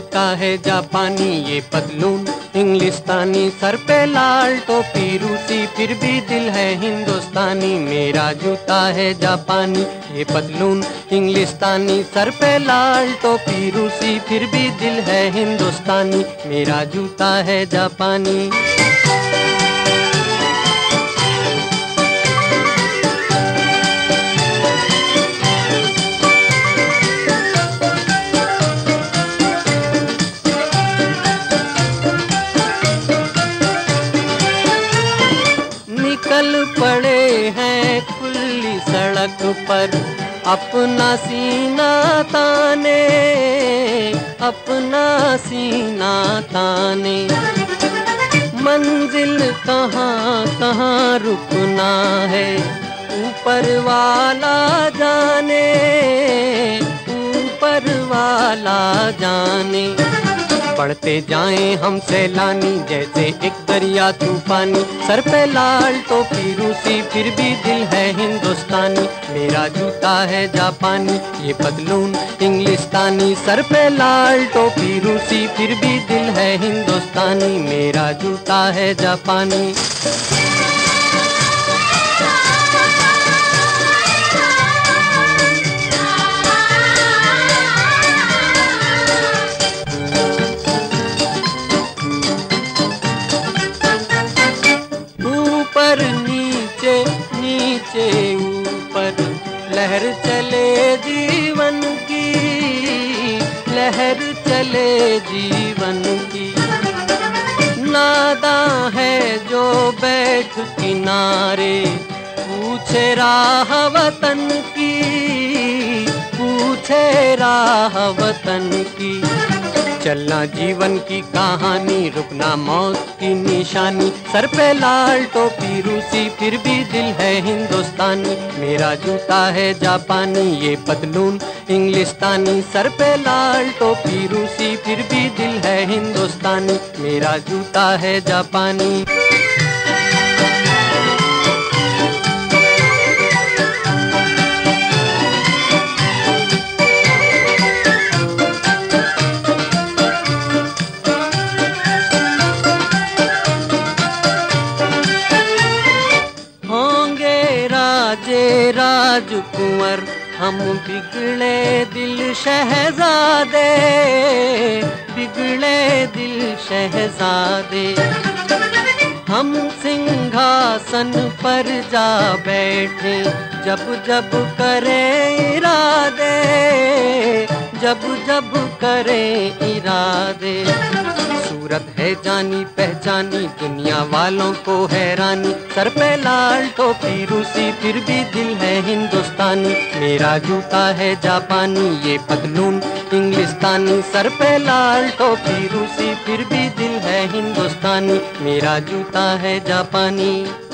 जूता है जापानी, ये पतलून इंग्लिस्तानी, सर पे लाल टोपी रूसी, फिर भी दिल है हिंदुस्तानी। मेरा जूता है जापानी, ये पतलून इंग्लिस्तानी, सर पे लाल टोपी रूसी, फिर भी दिल है हिंदुस्तानी। मेरा जूता है जापानी। निकल पड़े हैं खुली सड़क पर, अपना सीना ताने, अपना सीना ताने। मंजिल कहाँ कहाँ रुकना है, ऊपर वाला जाने, ऊपर वाला जाने। बढ़ते जाएं हम सैलानी, जैसे एक दरिया तूफानी, सर पे लाल टोपी रूसी, फिर भी दिल है हिंदुस्तानी। मेरा जूता है जापानी, ये पतलून इंग्लिस्तानी, सर पे लाल टोपी रूसी, फिर भी दिल है हिंदुस्तानी। मेरा जूता है जापानी। ऊपर नीचे नीचे ऊपर, लहर चले जीवन की, लहर चले जीवन की। नादां है जो बैठ किनारे, पूछे राह वतन की, पूछे राह वतन की। चलना जीवन की कहानी, रुकना मौत की निशानी, सर पे लाल टोपी रूसी, फिर भी दिल है हिंदुस्तानी। मेरा जूता है जापानी, ये पतलून इंग्लिस्तानी, सर पे लाल टोपी रूसी, फिर भी दिल है हिंदुस्तानी। मेरा जूता है जापानी। राजकुंवर हम बिगड़े दिल शहजादे, बिगड़े दिल शहजादे। हम सिंहासन पर जा बैठे, जब जब करें इरादे, जब जब करें इरादे। सूरत है जानी पहचानी, दुनिया वालों को हैरानी, सर पे लाल टोपी रूसी, फिर भी दिल है हिंदुस्तानी। मेरा जूता है जापानी, ये पतलून इंग्लिस्तानी, सर पे लाल टोपी रूसी, फिर भी दिल है हिंदुस्तानी। मेरा जूता है जापानी।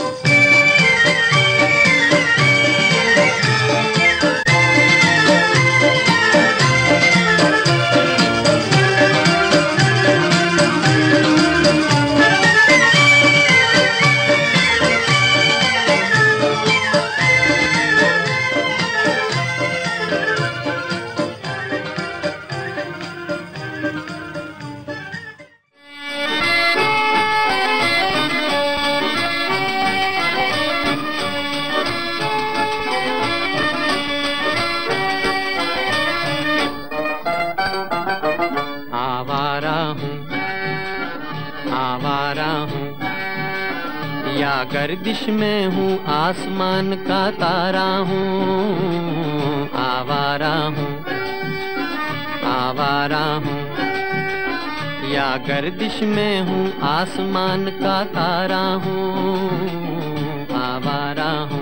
आवारा हूँ या गर्दिश में हूँ, आसमान का तारा हूँ। आवारा हूँ, आवारा हूँ या गर्दिश में हूँ, आसमान का तारा हूँ। आवारा हूँ।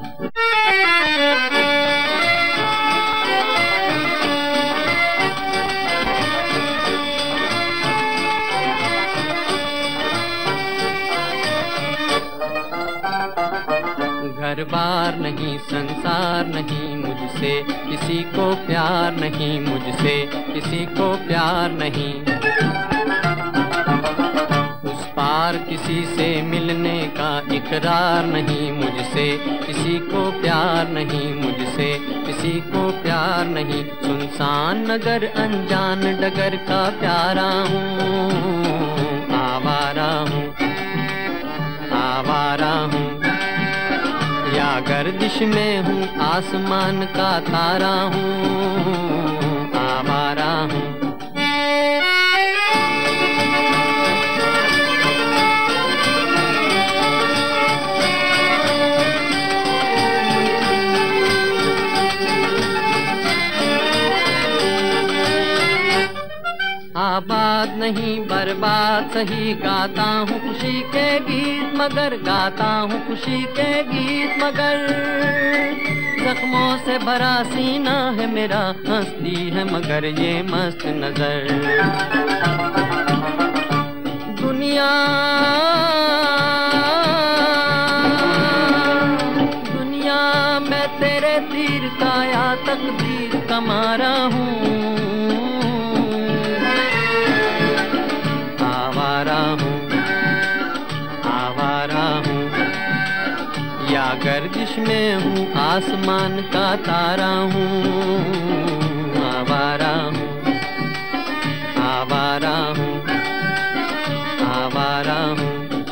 घर बार नहीं, संसार नहीं, मुझसे किसी को प्यार नहीं, मुझसे किसी को प्यार नहीं। उस पार किसी से मिलने का इकरार नहीं मुझसे, किसी को प्यार नहीं मुझसे, किसी को प्यार नहीं। सुनसान नगर अनजान डगर का प्यारा हूँ, आवारा हूँ, आवारा हूँ। या गर्दिश में हूँ आसमान का तारा हूँ, आवारा हूँ। आबाद नहीं बर्बाद सही, गाता हूँ खुशी के गीत मगर, गाता हूँ खुशी के गीत मगर। जख्मों से भरा सीना है मेरा, हंसती है मगर ये मस्त नजर। दुनिया दुनिया मैं तेरे तीर का या तकदीर का मारा हूँ, आवारा हूँ, आवारा हूँ। या गर्दिश में हूँ आसमान का तारा हूँ, आवारा हूँ, आवारा हूँ, आवारा हूँ।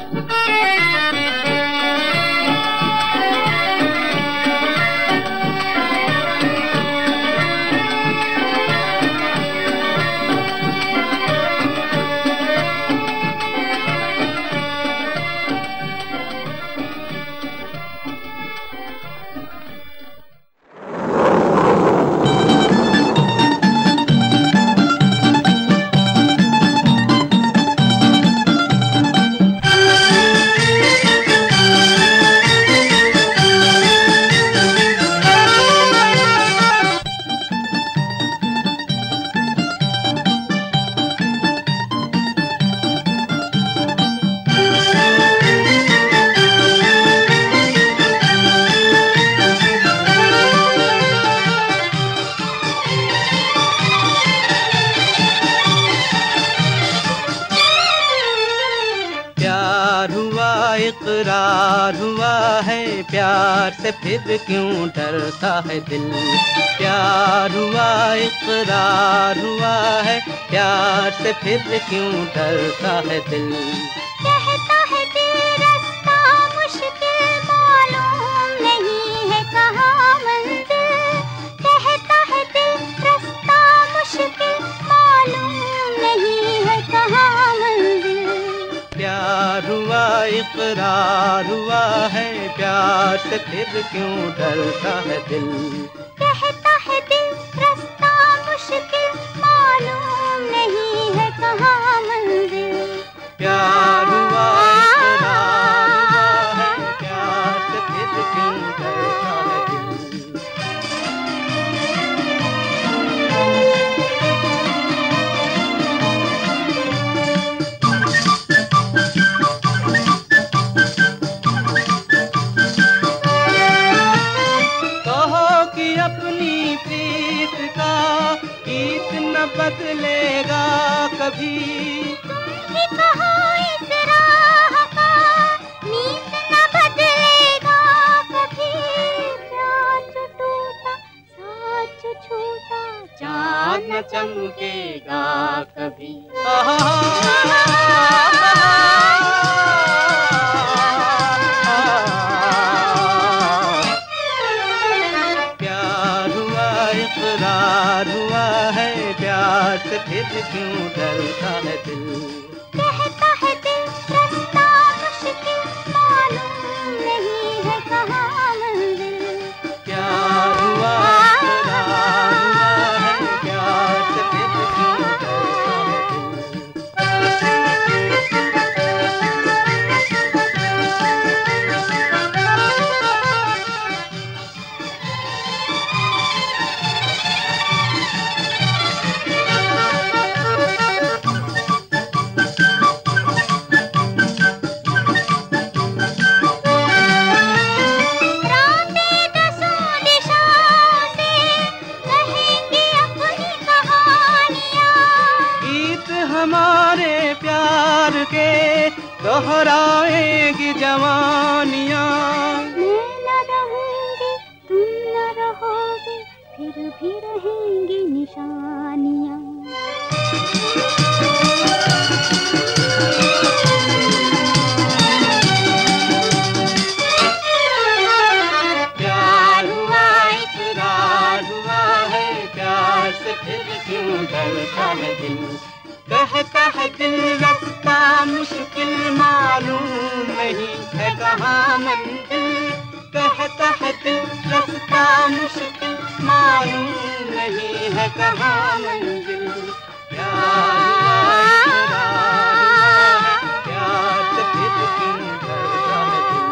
इकरार हुआ है प्यार से फिर क्यों डरता है दिल। प्यार हुआ इकरार हुआ है प्यार से फिर क्यों डरता है दिल। कहता है दिल रास्ता मुश्किल मालूम नहीं है कहाँ मंजिल। कहता है दिल रास्ता मुश्किल मालूम नहीं है कहाँ मंजिल। प्यार हुआ इकरार हुआ है प्यार से फिर क्यों डरता है दिल। कहता है दिल रास्ता मुश्किल मालूम नहीं है कहाँ मंजिल। प्यार हुआ इकरार हुआ है प्यार से फिर क्यों डरता है दिल। अपनी प्रीत का गीत न बदलेगा कभी। तुम कहो इस राह का नीत न बदलेगा कभी। प्यार जो टूटा साथ जो छूटा चाँद न चमकेगा कभी। इकरार हुआ है प्यार से फिर क्यों डरता है दिल। कहता है दिल रास्ता मुश्किल मालूम नहीं है कहाँ मंजिल। प्यार हुआ इकरार हुआ है प्यार से फिर क्यों डरता है दिल। फिर भी रहेंगी निशानियाँ। प्यार हुआ इकरार हुआ है, प्यार से फिर क्यों डरता है दिल। कहता है दिल रास्ता मुश्किल मालूम नहीं है कहाँ मंजिल। कहता है दिल रास्ता मुश्किल मालूम नहीं है कहाँ मंजिल। प्यार प्यार से फिर क्यों डरता है दिल।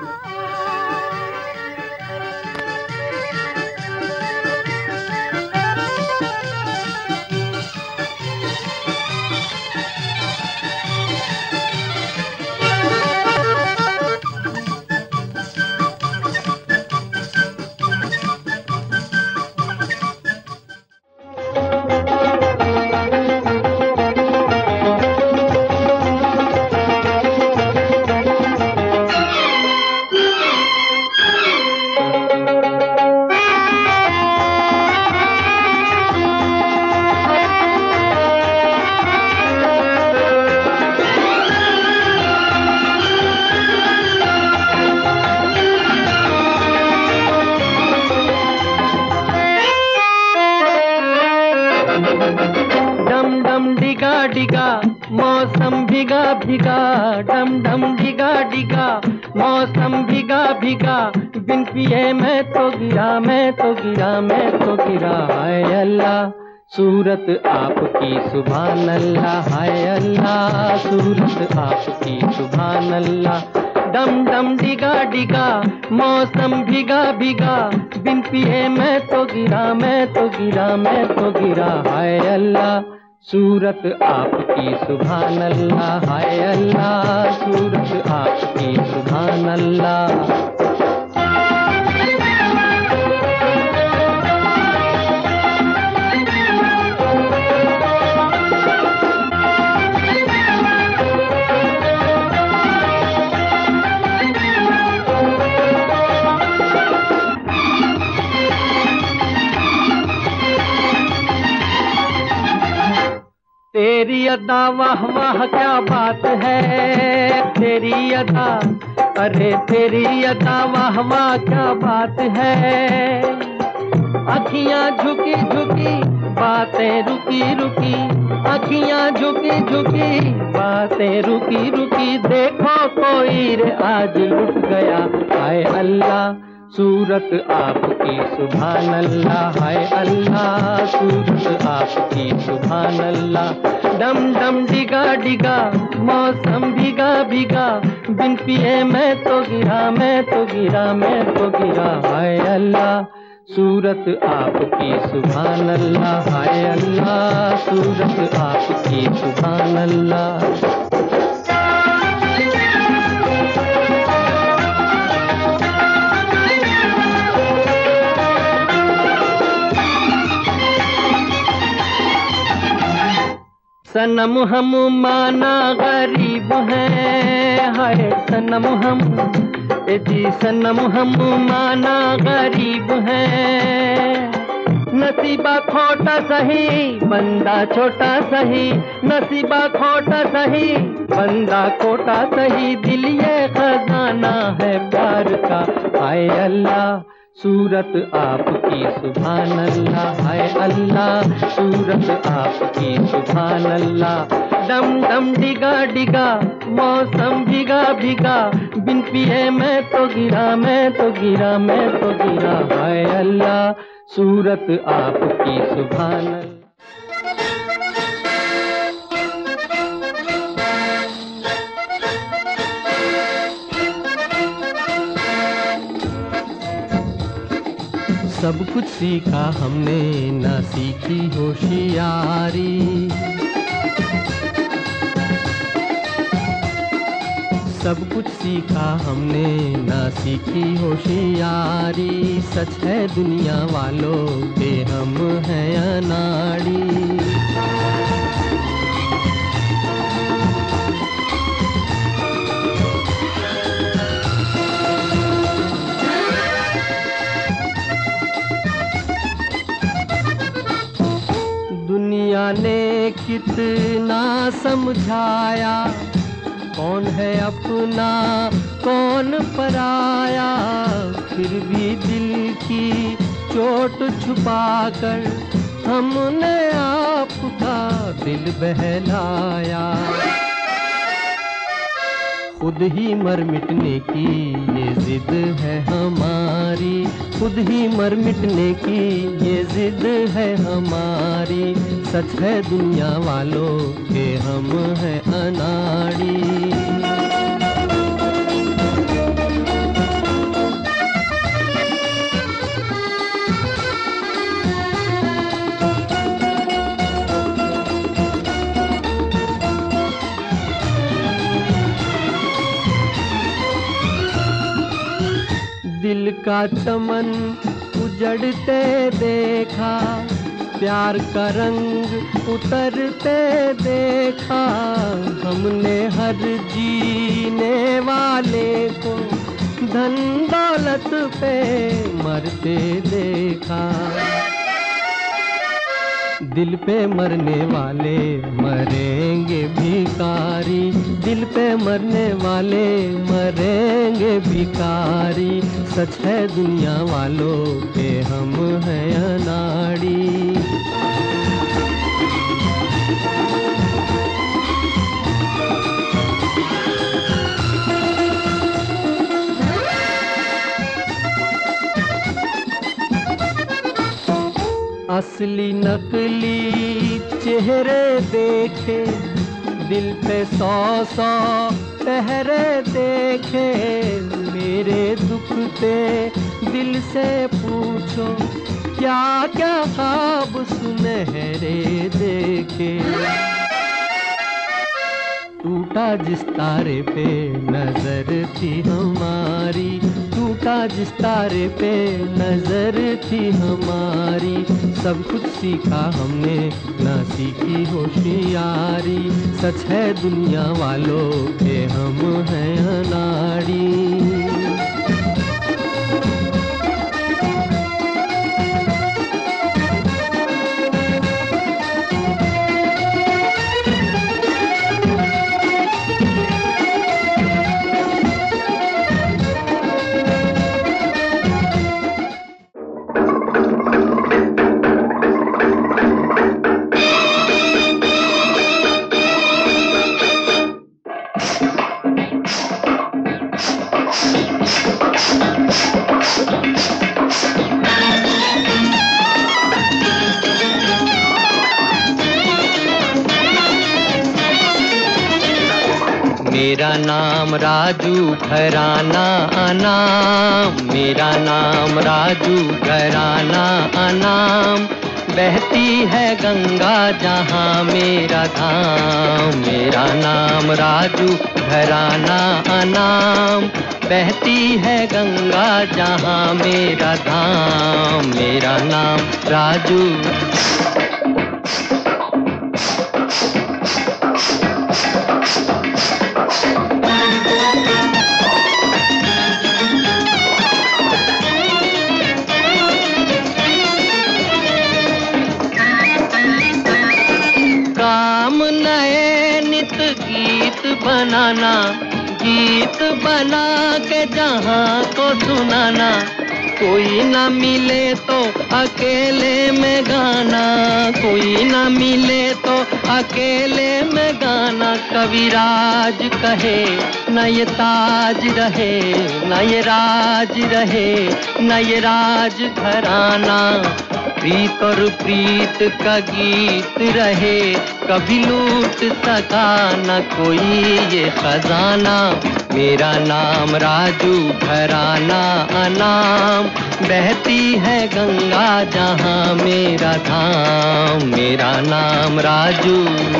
डिगा मौसम भीगा भीगा, डम डम डिगा डिगा मौसम भीगा भीगा। बिन पिए मैं तो गिरा, मैं तो गिरा, मैं तो गिरा। हाय अल्लाह सूरत आपकी सुभान अल्लाह, हाय अल्लाह सूरत आपकी सुभान अल्लाह। डम डम डिगा डिगा मौसम भीगा भीगा, बिन पिए मैं तो गिरा, मैं तो गिरा, मैं तो गिरा। हाय अल्लाह सूरत आपकी सुभान अल्लाह, हाय अल्लाह सूरत आपकी सुभान अल्लाह। तेरी अदा वाह वाह क्या बात है, तेरी अदा, अरे तेरी अदा वाह वाह क्या बात है। अखियां झुकी झुकी बातें रुकी रुकी, अखियां झुकी झुकी बातें रुकी रुकी। देखो कोई रे आज लुट गया, हाय अल्लाह सूरत आपकी सुभान अल्लाह, हाय अल्लाह सूरत आपकी सुभान अल्लाह। डम डम डिगा डिगा मौसम भीगा भीगा, बिन पिए मैं तो गिरा, मैं तो गिरा, मैं तो गिरा। हाय अल्लाह सूरत आपकी सुभान अल्लाह, हाय अल्लाह सूरत आपकी सुभान अल्लाह। सनम हम माना गरीब हैं, हाय सनम हम, जी सनम हम माना गरीब हैं। नसीबा खोटा सही बंदा छोटा सही, नसीबा खोटा सही बंदा खोटा सही। दिल ये खजाना है प्यार का, हाय अल्लाह सूरत आपकी सुभान अल्लाह, हाय अल्लाह सूरत आपकी सुभान अल्लाह। डम डम डिगा डिगा मौसम भीगा भीगा, बिन पिए मैं तो गिरा, मैं तो गिरा, मैं तो गिरा। हाय अल्लाह सूरत आपकी सुभान अल्लाह। सब कुछ सीखा हमने ना सीखी होशियारी, सब कुछ सीखा हमने ना सीखी होशियारी। सच है दुनिया वालों के हम हैं अनाड़ी। जाने कितना समझाया, कौन है अपना कौन पराया, फिर भी दिल की चोट छुपाकर हमने आपका दिल बहलाया। खुद ही मर मिटने की ये जिद है हमारी, खुद ही मर मिटने की ये जिद है हमारी। सच है दुनिया वालों के हम हैं अनाड़ी। दिल का चमन उजड़ते देखा, प्यार का रंग उतरते देखा, हमने हर जीने वाले को धन दौलत पे मरते देखा। दिल पे मरने वाले मरेंगे भिखारी, दिल पे मरने वाले मरेंगे भिखारी। सच है दुनिया वालों के हम हैं अनाड़ी। असली नकली चेहरे देखे, दिल पे 100 पहरे देखे। मेरे दुखते दिल से पूछो, क्या क्या ख्वाब सुनहरे देखे। टूटा जिस तारे पे नजर थी हमारी, टूटा जिस तारे पे नजर थी हमारी। सब कुछ सीखा हमने ना सीखी होशियारी। सच है दुनिया वालों के हम हैं अनाड़ी। मेरा नाम राजू घराना अनाम, मेरा नाम राजू घराना अनाम। बहती है गंगा जहाँ मेरा धाम, मेरा नाम राजू घराना अनाम। बहती है गंगा जहाँ मेरा धाम, मेरा नाम राजू। बनाना, गीत बना के जहाँ को सुनाना। कोई ना मिले तो अकेले में गाना, कोई ना मिले तो अकेले में गाना। कविराज कहे न ये ताज रहे, न ये राज रहे, न ये राज घराना। प्रीत और प्रीत का गीत रहे, कभी लूट सका न कोई ये खजाना। मेरा नाम राजू घराना अनाम। बहती है गंगा जहाँ मेरा धाम, मेरा नाम राजू।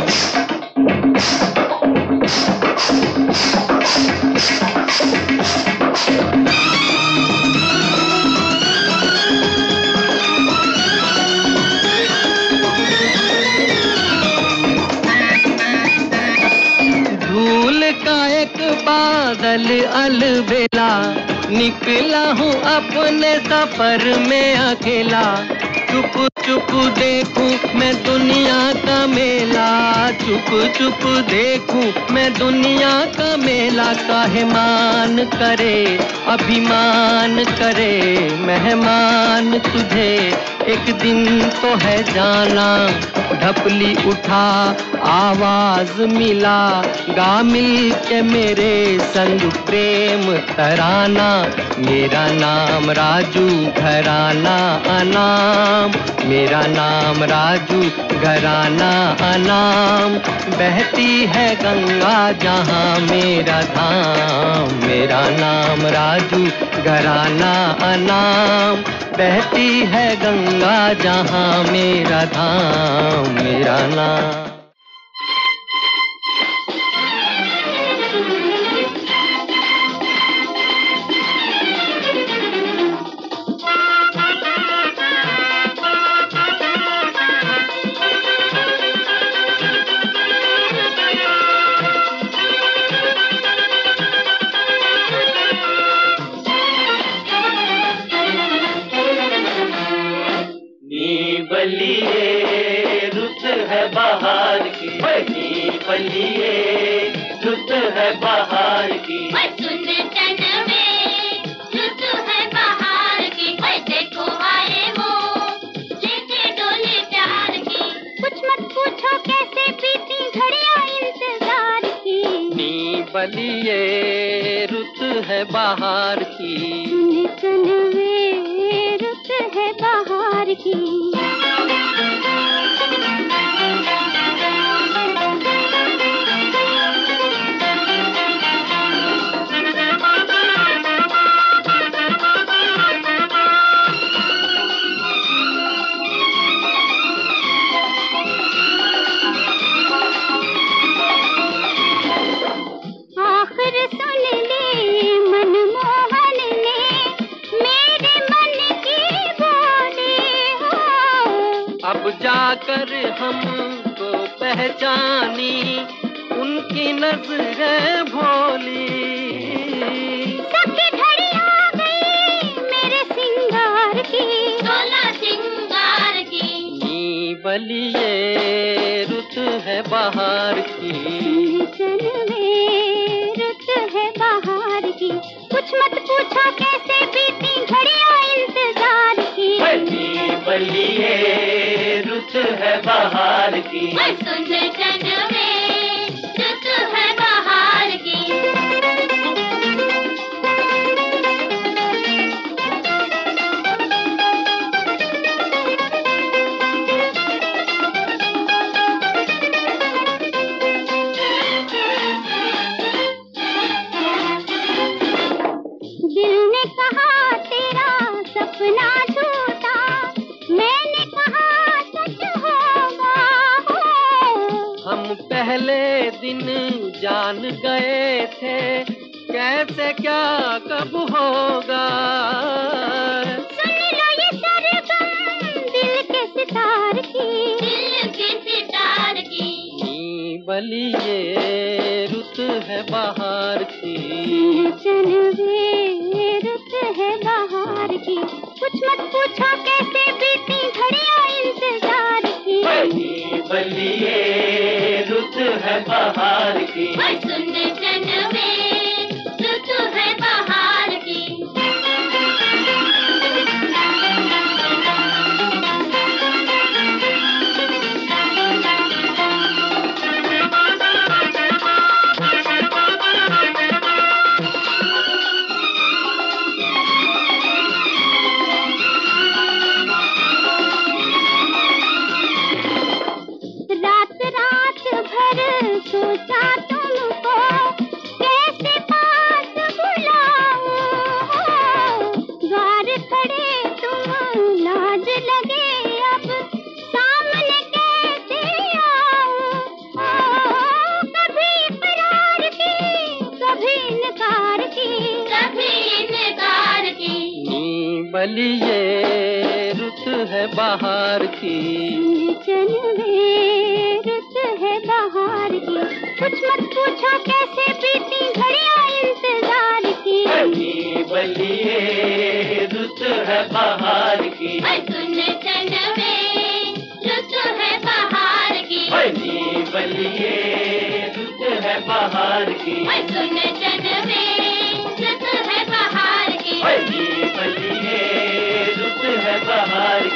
बादल अलबेला, निकला हूँ अपने सफर में अकेला। चुप चुप देखूं मैं दुनिया का मेला, चुप चुप देखूं मैं दुनिया का मेला। काहे मान करे अभिमान करे मेहमान तुझे, एक दिन तो है जाना। ढपली उठा आवाज मिला, गा मिल के मेरे संग प्रेम तराना। मेरा नाम राजू घराना अनाम, मेरा नाम राजू घराना अनाम। बहती है गंगा जहाँ मेरा धाम, मेरा नाम राजू घराना अनाम। बहती है गंगा जहाँ मेरा धाम, मेरा नाम। बलिए रुत है बाहर की, बलिए रुत है बाहर की। सुन चनवे रुत है बाहर की, देखो आए वो लेके डोले प्यार की। कुछ मत पूछो कैसे बीती घड़ियां इंतजार की। नी बलिए रुत है बाहर की, सुन चनवे रुत है बाहर की। अब जाकर हमको पहचानी उनकी नजरें भोली। सबकी घड़ी आ गई मेरे सिंगार की, 16 सिंगार की। नी बलिए रुत है बाहर की, चनवे रुत है बाहर की। कुछ मत पूछो कैसे बीती घड़ियां इंतजार की। बलिए रुत है बाहर की, सुन चनवे रुत है बाहर की। दिल ने कहा तेरा सपना झूठा, मैंने कहा सच होगा। हम पहले दिन जान गए थे कैसे क्या कब होगा। सुन लो ये सरगम दिल के सितार की, दिल के सितार की। नी बलिए रुत है बाहर की, चनवे रुत है बाहर की। कुछ मत पूछो कैसे बीती घड़ियां इंतजार की। बलिए रुत है बाहर की, सुन चनवे रुत है बाहर की। रात भर सोचा तुमको कैसे पास बुलाऊं। द्वार खड़े तुम लाज लगे अब सामने कैसे आऊं। कभी इकरार की कभी इनकार की, कभी इनकार की। नी बलिए रुत है बाहर की, चनवे रुत है बाहर की। कुछ मत पूछो कैसे बीती घड़ियां इंतजार की। बलिए रुत है बाहर की, सुन चनवे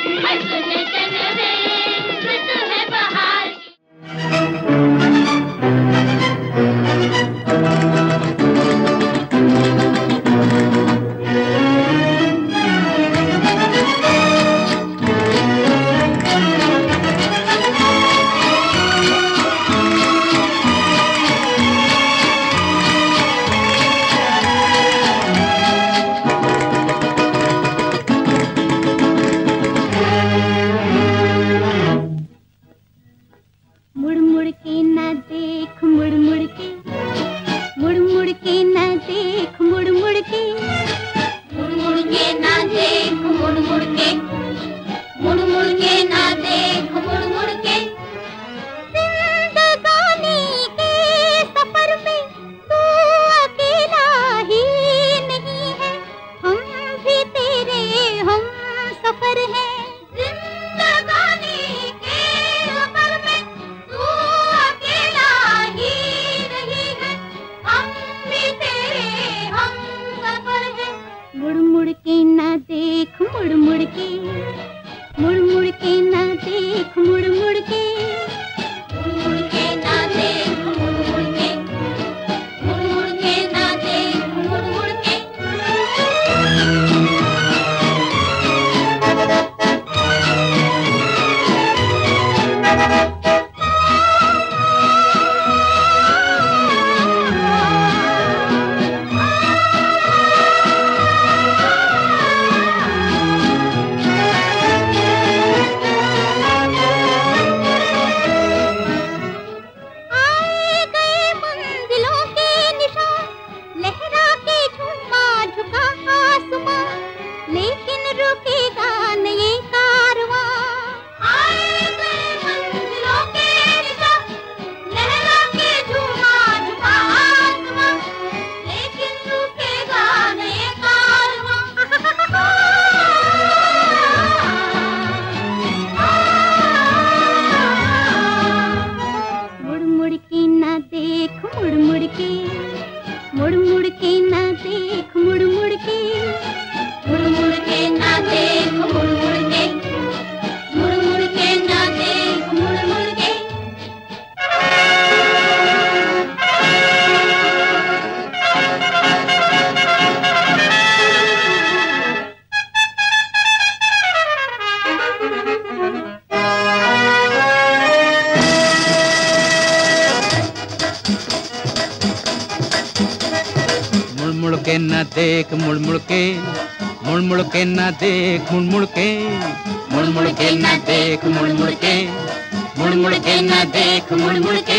के न देख मुड़ मुड़ के, मुड़ मुड़ के न देख मुड़ मुड़ के, मुड़ मुड़ के न देख मुड़ मुड़ के, मुड़ मुड़ के न देख मुड़ मुड़ के।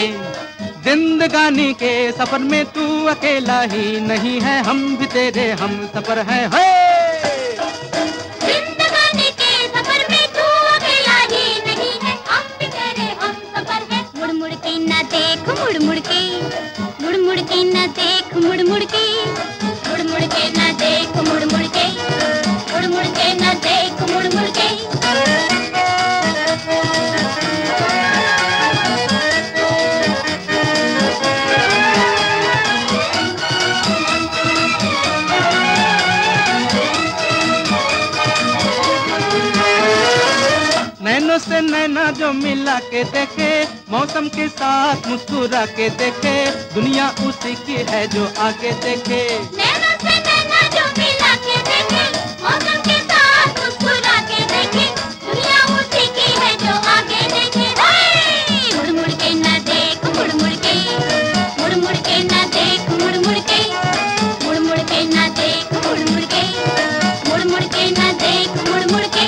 जिंदगानी के सफर में तू अकेला ही नहीं है, हम भी तेरे हम सफर है। जिंदगानी के सफर में तू अकेला ही नहीं है, हम भी तेरे हम सफर है। मुड़ मुड़ के न देख मुड़ मुड़ के, मुड़ मुड़ के न देख मुड़ मुड़ के, मुड़ मुड़ के न देख मुड़ मुड़ के, मुड़ मुड़ के न देख मुड़ मुड़ के। नैनों से नैना जो मिला के देखे, मौसम के साथ मुस्कुरा के देखे, दुनिया उसी की है जो आगे देखे। नैनों से नैना जो मिला के देखे, मौसम के साथ मुस्कुरा के देखे, दुनिया उसी की है जो आगे देखे। मुड़ मुड़ के न देख मुड़ मुड़ के, मुड़ मुड़ के न देख मुड़ मुड़ के, मुड़ मुड़ के न देख मुड़ मुड़ के, मुड़ मुड़ के न देख मुड़ मुड़ के।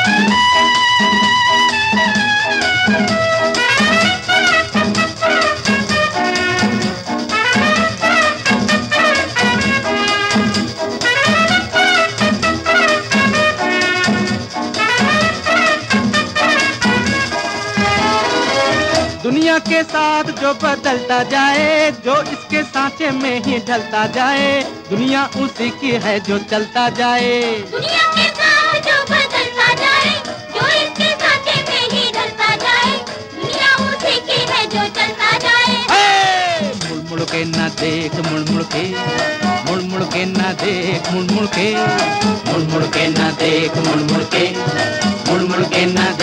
दुनिया के साथ जो बदलता जाए, जो इसके सांचे में ही ढलता जाए, दुनिया उसी की है जो चलता जाए। दुनिया के साथ जो बदलता जाए, जो इसके सांचे में ही ढलता जाए, दुनिया उसी की है जो चलता जाए। मुड़ मुड़ के ना देख मुड़ मुड़ के, मुड़ मुड़ के ना देख मुड़ मुड़ के, मुड़ मुड़ के ना देख मुड़ मुड़ के, मुड़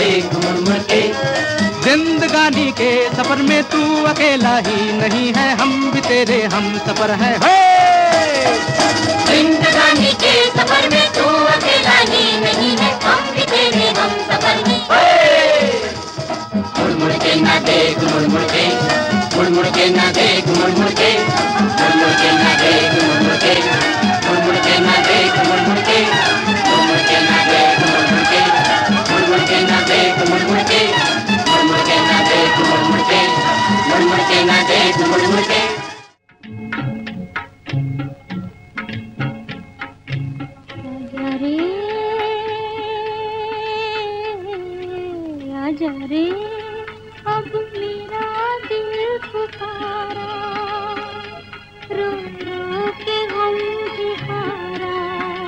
देख मुड़ मुड़ के। जिंदगानी के सफर में तू अकेला ही नहीं है, हम भी तेरे हम सफर है। जिंदगानी के सफर में तू अकेला ही नहीं है, हम भी तेरे हम सफर हैं। मुड़ मुड़ के ना देख मुड़ मुड़ के, मुड़ मुड़ के ना देख मुड़ मुड़ के, मुड़ मुड़ के ना देख मुड़ मुड़ के, मुड़ मुड़ के ना देख मुड़ मुड़ के, मुड़ मुड़ के ना देख मुड़ मुड़ के, मुड़ मुड़ के ना देख मुड़ मुड़ के, मुड़ मुड़ के ना देख मुड़ मुड़ के, मुड़ मुड़ के ना देख मुड़ मुड़ के। आजा रे अब मेरा दिल पुकारा, रो रो के गम की हारा,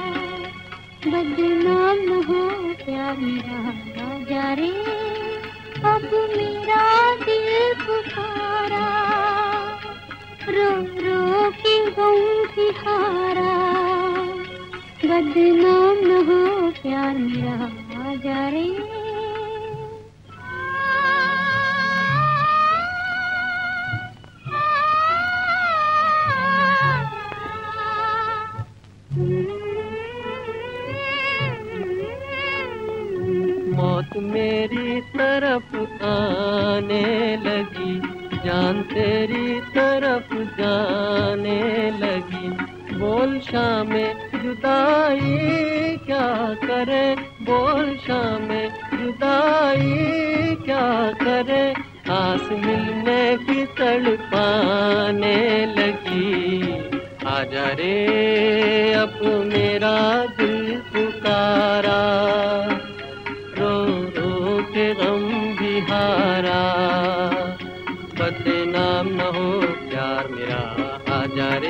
बदनाम न हो प्यार मेरा। आजा रे अब मेरा दिल पुकारा, रो रो के गम की हारा, बदनाम न हो प्यार मेरा। आजा रे मौत मेरी तरफ आने लगी, जान तेरी तरफ जाने लगी। बोल शामे जुदाई क्या करे, बोल शामे जुदाई क्या करे। आस मिलने की तड़पाने लगी। आजा रे अब मेरा दिल पुकारा, रो रो के गम भी हारा, बदनाम न हो प्यार मेरा। आजा रे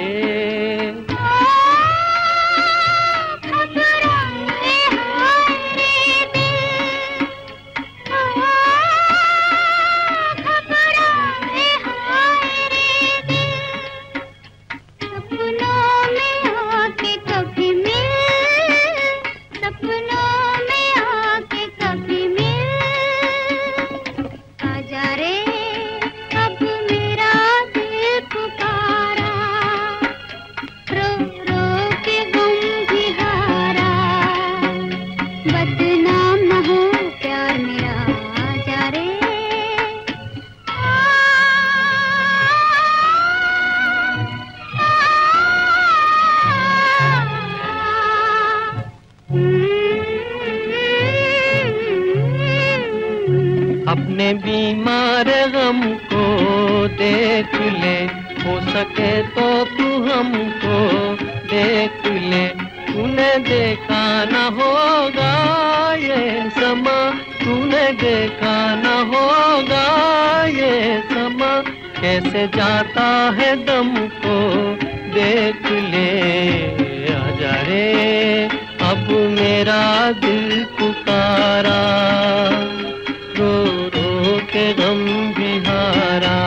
अपने बीमार गम को देख ले, हो सके तो तू हमको देख ले। तूने देखा न होगा ये समा, तूने देखा न होगा ये समा, कैसे जाता है दम को देख ले। आजा रे अब मेरा दिल पुकारा, रो रो के गम भी हारा,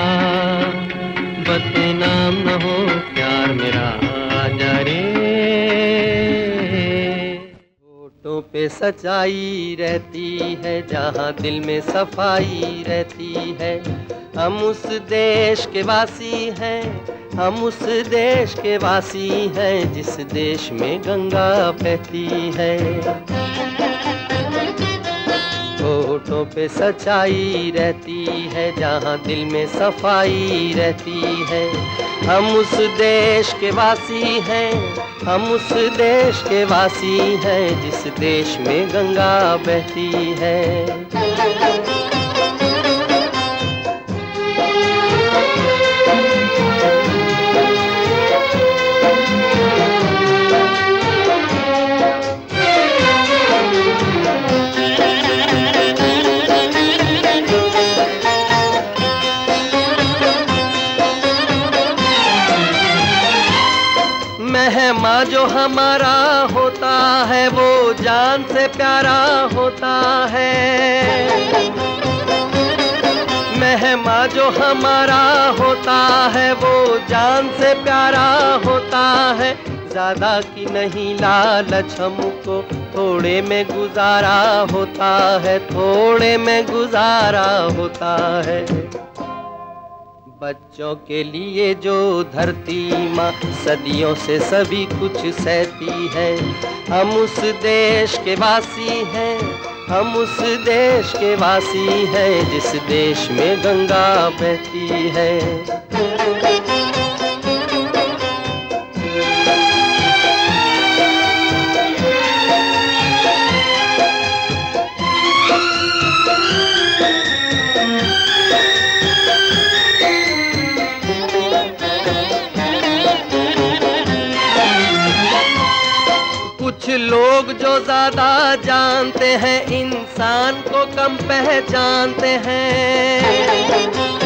बदनाम न हो प्यार मेरा। आजा रे होठों पे सच्चाई रहती है, जहाँ दिल में सफाई रहती है। हम उस देश के वासी हैं, हम उस देश के वासी हैं, जिस देश में गंगा बहती है। होठों पे सच्चाई रहती है, जहाँ दिल में सफाई रहती है। हम उस देश के वासी हैं, हम उस देश के वासी हैं, जिस देश में गंगा बहती है। मेहमा जो हमारा होता है, वो जान से प्यारा होता है। मेहमा जो हमारा होता है, वो जान से प्यारा होता है। ज्यादा की नहीं लालच हमको, थोड़े में गुजारा होता है, थोड़े में गुजारा होता है। बच्चों के लिए जो धरती माँ सदियों से सभी कुछ सहती है, हम उस देश के वासी हैं, हम उस देश के वासी हैं जिस देश में गंगा बहती है। कुछ लोग जो ज्यादा जानते हैं इंसान को कम पहचानते हैं,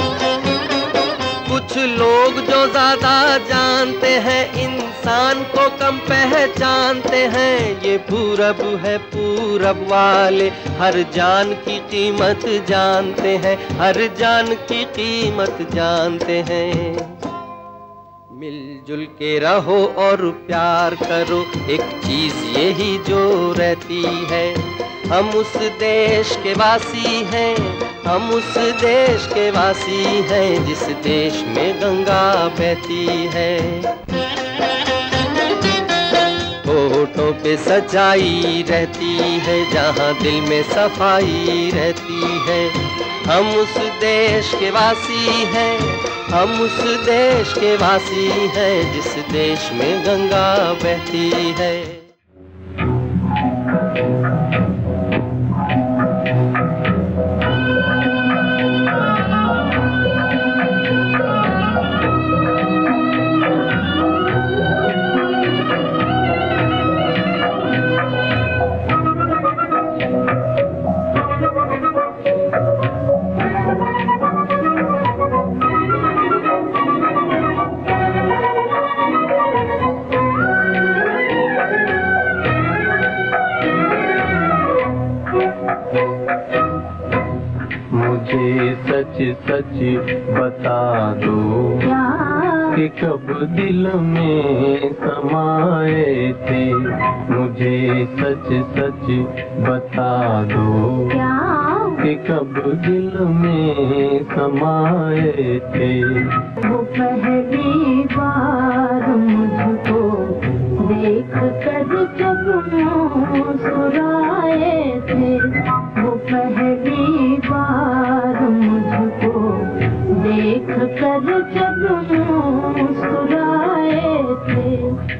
कुछ लोग जो ज्यादा जानते हैं इंसान को कम पहचानते हैं। ये पूरब है, पूरब वाले हर जान की कीमत जानते हैं, हर जान की कीमत जानते हैं। मिलजुल के रहो और प्यार करो, एक चीज यही जो रहती है, हम उस देश के वासी हैं, हम उस देश के वासी हैं जिस देश में गंगा बहती है। होठों पे सच्चाई रहती है, जहाँ दिल में सफाई रहती है, हम उस देश के वासी हैं, हम उस देश के वासी हैं जिस देश में गंगा बहती है। मुझे सच सच बता दो कि कब दिल में समाए थे, मुझे सच सच बता दो कि कब दिल में समाए थे। वो पहली बार मुझको देख कर जब मुस्कुराए थे, वो पहली बार मुझको देख कर जब मुस्कुराए थे।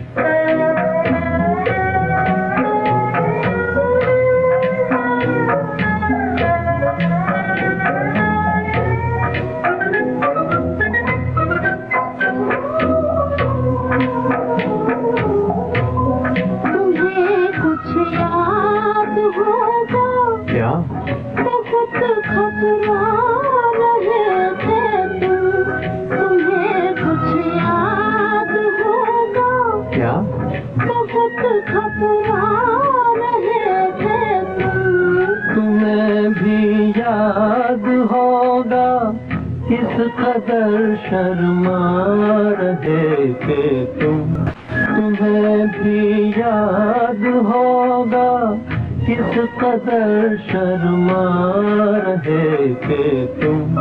तुम्हें भी याद होगा किस कदर शर्मा रहे थे तुम, तुम्हें भी याद होगा किस कदर शर्मा रहे थे तुम।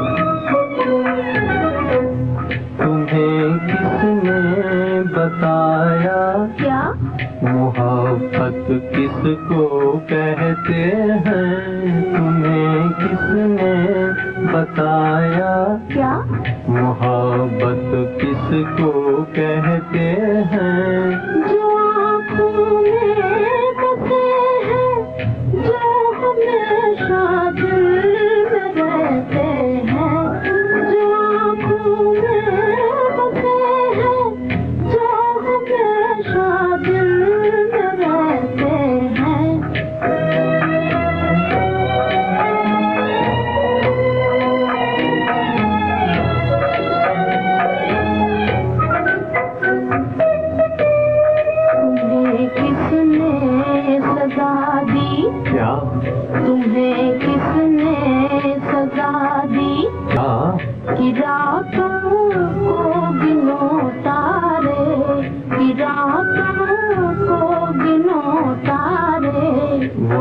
तुम्हें किसने बताया क्या मोहब्बत किसको कहते हैं, तुम्हें किसने बताया क्या मोहब्बत किसको कहते हैं। जो आँखों में बसे हैं, जो हमेशा दिल में रहते हैं, जो आँखों में बसे हैं, जो हमेशा दिल में रहते हैं। तुम्हें किसने सजा दी कि रातों को गिनो तारे, कि रातों वो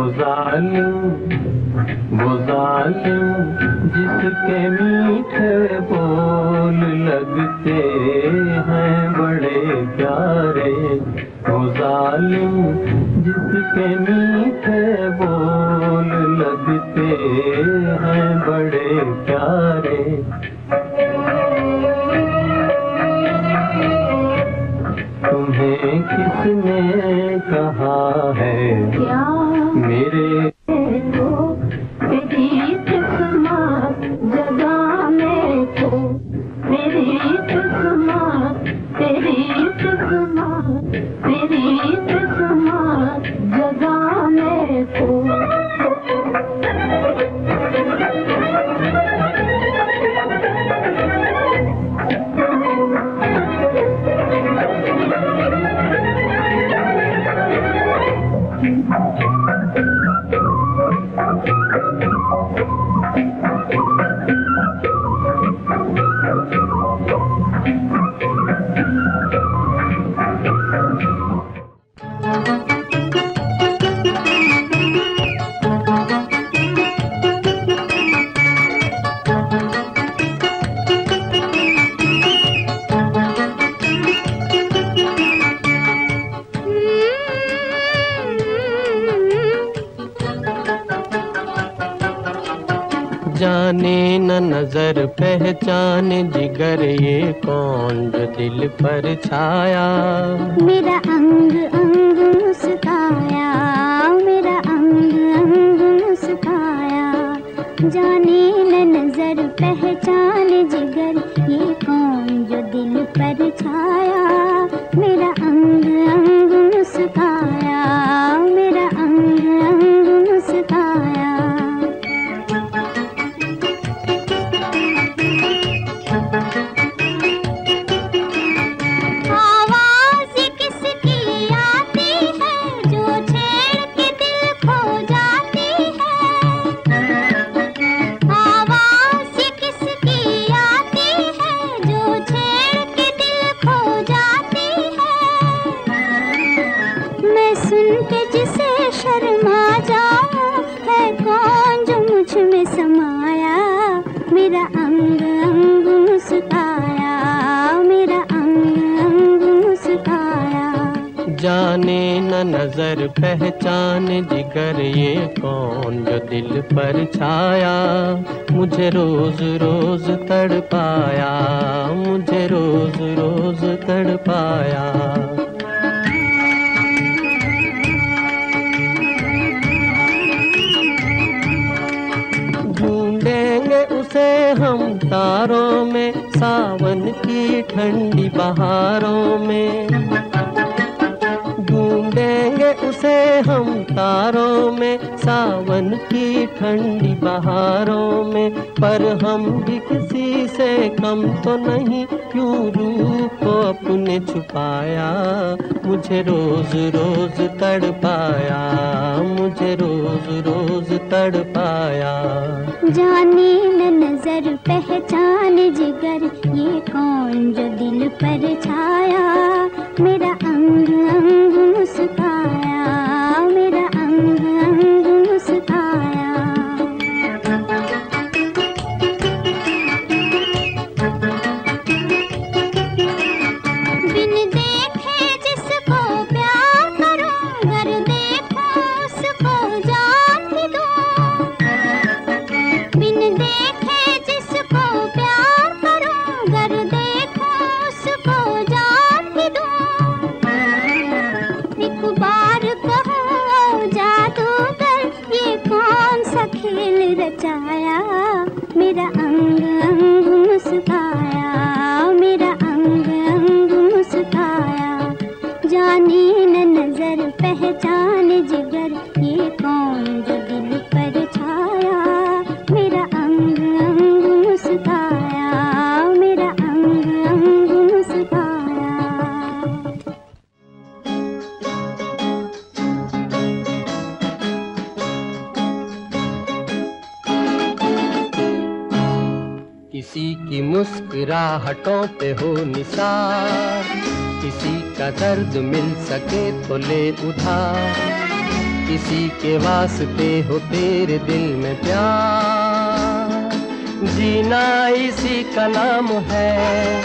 जालिम जिसके मीठे बोल लगते हैं बड़े प्यारे, वो जालिम जिसके मीठे बोल लगते हैं बड़े प्यारे। तुम्हें किसने कहा है क्या मेरे को तेरी किस्मत जगा में को, तेरी किस्मत, तेरी किस्मत, तेरी किस्मत जगा में को। जाने न नजर पहचाने जिगर ये कौन जो दिल पर छाया। मेरा अंग अंग मुस्काया, मेरा अंग अंग मुस्काया। जाने न नजर पहचाने जिगर ये कौन जो दिल पर छाया। मेरा अंग अंग मुस्काया, मेरा अंग अंग मुस्काया। मेरा अंग अंग मुस्काया, मेरा अंग अंग मुस्काया। जाने न नजर पहचाने जिगर ये कौन जो दिल पर छाया। मुझे रोज रोज तड़पाया, मुझे रोज रोज तड़पाया। उसे हम तारों में सावन की ठंडी बहारों में, ढूंढेंगे उसे हम तारों में सावन की ठंडी बहारों में। पर हम भी किसी से कम तो नहीं, क्यों रूप को अपने छुपाया। मुझे रोज रोज तड़पाया, मुझे रोज रोज तड़पाया। जाने न नजर पहचान जिगर ये कौन जो दिल पर छाया। मेरा अंग अंग मुस्काया, मेरा अंग अंग मुस्काया। बिन देखे जिसको प्यार करूं, अगर देखो उसको जान भी दूं। बिन देखे जिसको प्यार करूं, अगर देखो उसको जान भी दूं। एक बार कहो जादूगर ये कौन सा खेल रचाया। मेरा अंग अंग मुस्काया, मेरा अंग अंग मुस्काया। जाने न नजर पहचान जिगर ये कौन जो दिल पर छाया। मेरा अंग अंग मुस्काया, मेरा अंग अंग मुस्काया। किसी की मुस्कुराहटों पे हो निसार, किसी का दर्द मिल सके तो ले उधार। किसी के वास्ते हो तेरे दिल में प्यार, जीना इसी का नाम है।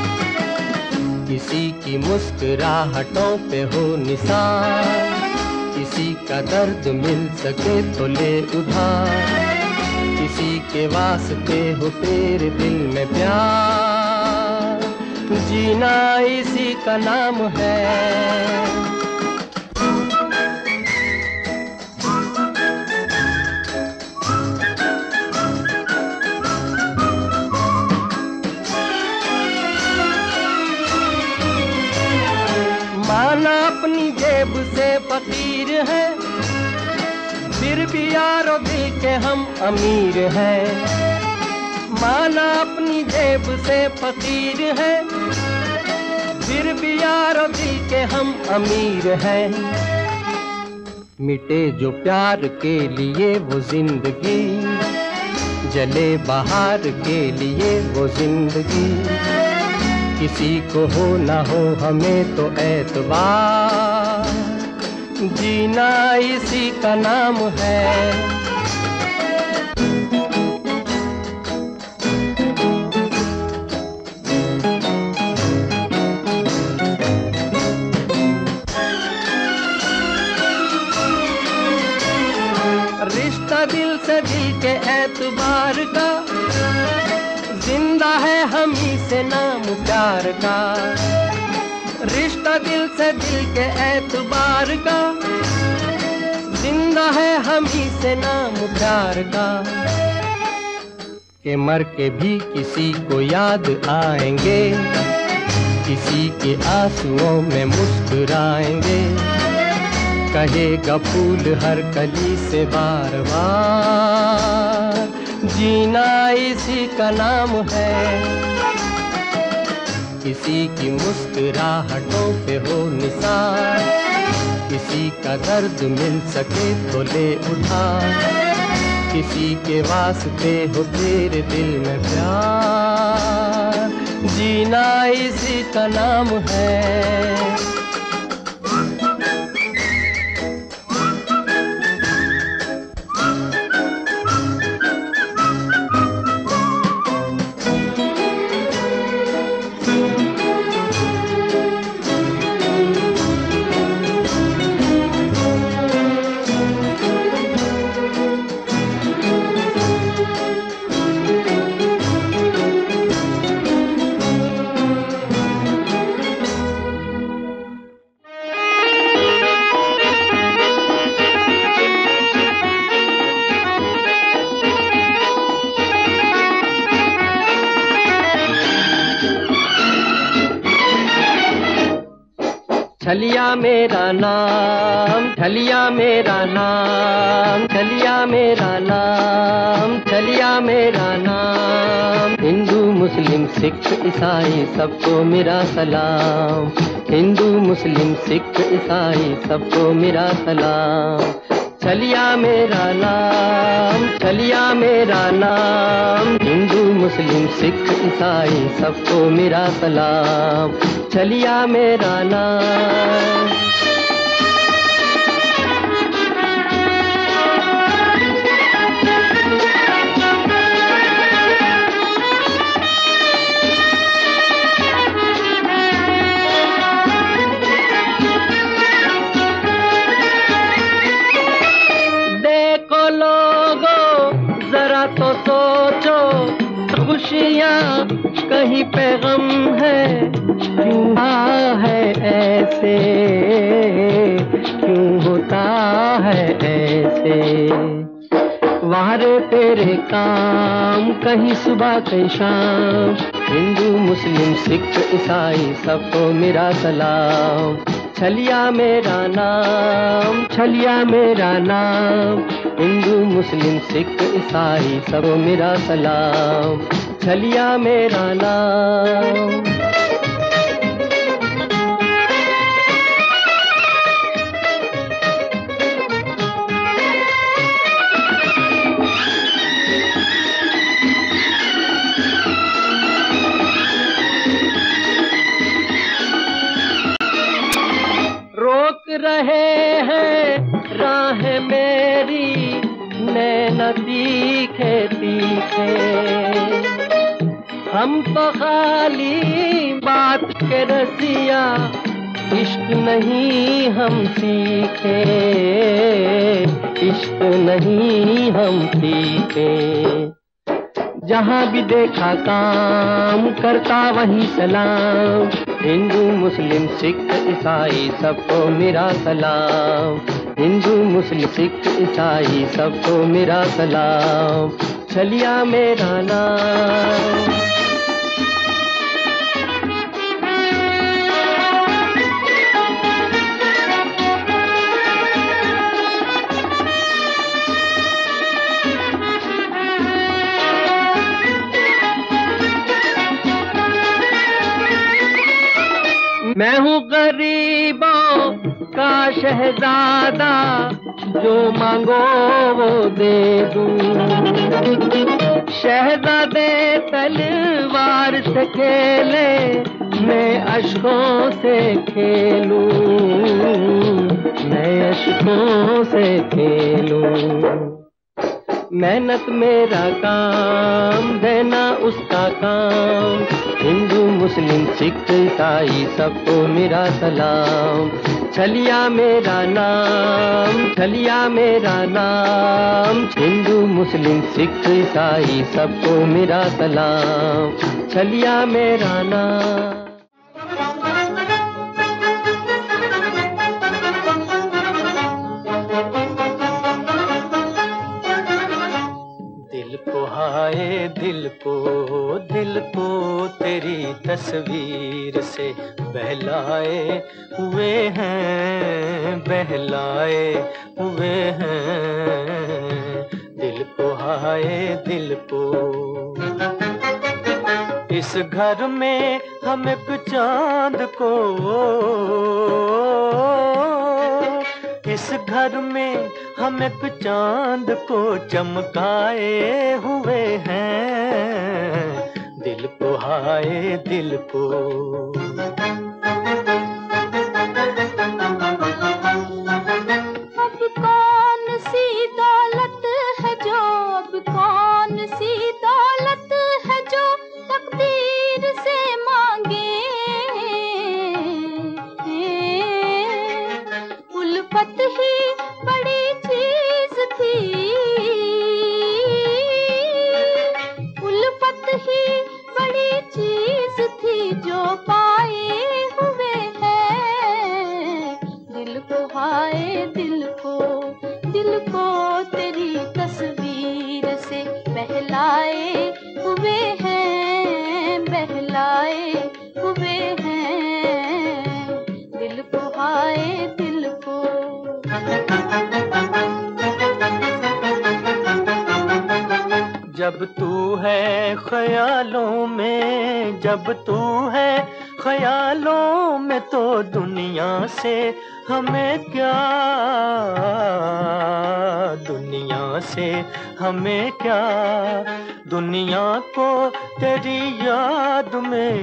किसी की मुस्कुराहटों पे हो निशान, किसी का दर्द मिल सके तो ले उधार, किसी के वास्ते हो तेरे दिल में प्यार, जीना इसी का नाम है। माना अपनी जेब से फकीर है, फिर भी यारो दिल के हम अमीर हैं। माना अपनी जेब से फकीर है, फिर भी यारो दिल के हम अमीर हैं। मिटे जो प्यार के लिए वो जिंदगी, जले बहार के लिए वो जिंदगी। किसी को हो ना हो हमें तो एतबार, जीना इसी का नाम है। रिश्ता दिल से दिल के एतबार का, जिंदा है हम ही से नाम प्यार का। रिश्ता दिल से दिल के एतबार का, जिंदा है हम ही से नाम प्यार का। के मर के भी किसी को याद आएंगे, किसी के आंसुओं में मुस्कुराएंगे। कहेगा फूल हर कली से बार बार, जीना इसी का नाम है। किसी की मुस्कुराहटों पे हो निशान, किसी का दर्द मिल सके तो ले उधार, किसी के वास्ते हो तेरे दिल में प्यार, जीना इसी का नाम है। छलिया मेरा नाम, छलिया मेरा नाम, छलिया मेरा नाम, छलिया मेरा नाम। हिंदू मुस्लिम सिख ईसाई सबको मेरा सलाम, हिंदू मुस्लिम सिख ईसाई सबको मेरा सलाम। छलिया मेरा नाम, छलिया मेरा नाम, हिंदू मुस्लिम सिख ईसाई सबको मेरा सलाम। छलिया मेरा नाम। देखो लोगो जरा तो सोचो, खुशियाँ कहीं पे गम है, क्यों है ऐसे, क्यों होता है ऐसे। वारे तेरे काम कहीं सुबह कहीं शाम, हिंदू मुस्लिम सिख ईसाई सबको मेरा सलाम। छलिया मेरा नाम, छलिया मेरा नाम, हिंदू मुस्लिम सिख ईसाई सबको मेरा सलाम। छलिया मेरा नाम। रोक रहे हैं राह तेरी नैना तीखे तीखे। हम तो खाली बात के रसिया, इश्क नहीं हम सीखे, इश्क नहीं हम सीखे। जहाँ भी देखा काम करता वहीं सलाम, हिंदू मुस्लिम सिख ईसाई सबको मेरा सलाम, हिंदू मुस्लिम सिख ईसाई सबको मेरा सलाम। छलिया मेरा नाम। मैं हूँ गरीबों का शहजादा, जो मांगो वो दे दूं। शहजादे तलवार से खेले, मैं अश्कों से खेलूं, मैं अश्कों से खेलूं। मेहनत मेरा काम, देना उसका काम, हिंदू मुस्लिम सिख ईसाई सबको मेरा सलाम। छलिया मेरा नाम, छलिया मेरा नाम, हिंदू मुस्लिम सिख ईसाई सबको मेरा सलाम। छलिया मेरा नाम। दिल को तेरी तस्वीर से बहलाए हुए हैं, बहलाए हुए हैं। दिल को हाय दिल को। इस घर में हम एक चांद को, इस घर में हम एक चांद को चमकाए हुए हैं। दिल को हाय दिल को। अब कौन सी दौलत है जो, अब कौन सी दौलत है जो तकदीर से मांगे। उल्फत ही बड़ी चीज थी, उल्फत ही बड़ी चीज थी जो पाए हुए हैं। दिल को हाय दिल को, दिल को तेरी तस्वीर से बहलाए हुए हैं, बहलाए हुए हैं। दिल को हाय दिल को। जब तू है ख्यालों में, जब तू है ख्यालों में, तो दुनिया से हमें क्या, दुनिया से हमें क्या। दुनिया को तेरी याद में,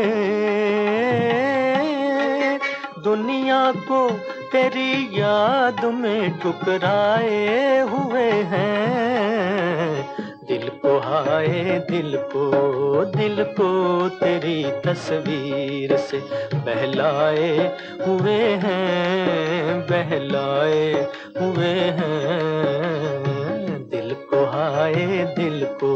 दुनिया को तेरी याद में ठुकराए हुए हैं। दिल को हाय दिल को, दिल को तेरी तस्वीर से बहलाए हुए हैं, बहलाए हुए हैं। दिल को हाय दिल को।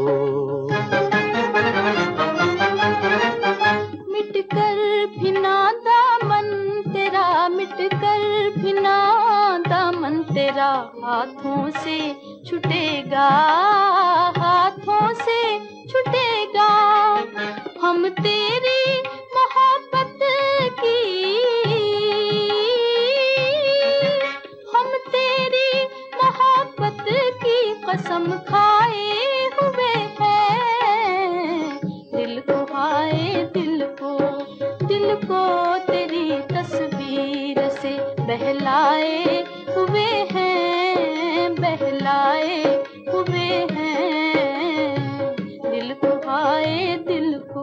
मिटकर भी ना दामन तेरा, मिटकर भी ना दामन तेरा हाथों से छूटेगा, हाथों से छूटेगा। हम तेरी मोहब्बत की, हम तेरी मोहब्बत की कसम खाए हुए हैं। दिल को हाय दिल को, दिल को तेरी तस्वीर से बहलाए हुए हैं, बहलाए हुए हैं। दिल को हाय दिल को।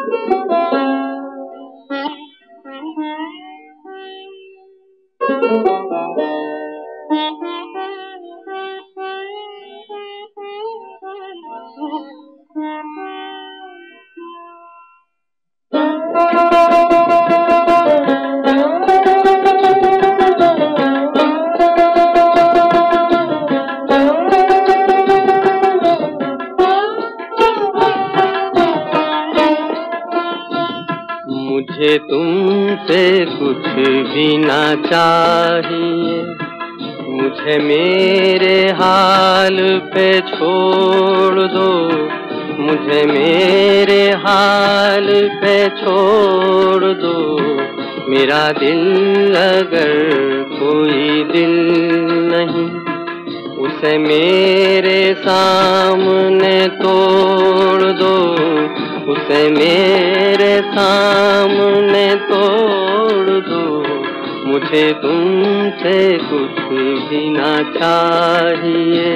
Thank you. मुझे तुमसे कुछ भी ना चाहिए, मुझे मेरे हाल पे छोड़ दो, मुझे मेरे हाल पे छोड़ दो। मेरा दिल अगर कोई दिल नहीं, उसे मेरे सामने तोड़ दो, उसे मेरे सामने तोड़ दो। मुझे तुमसे कुछ भी ना चाहिए।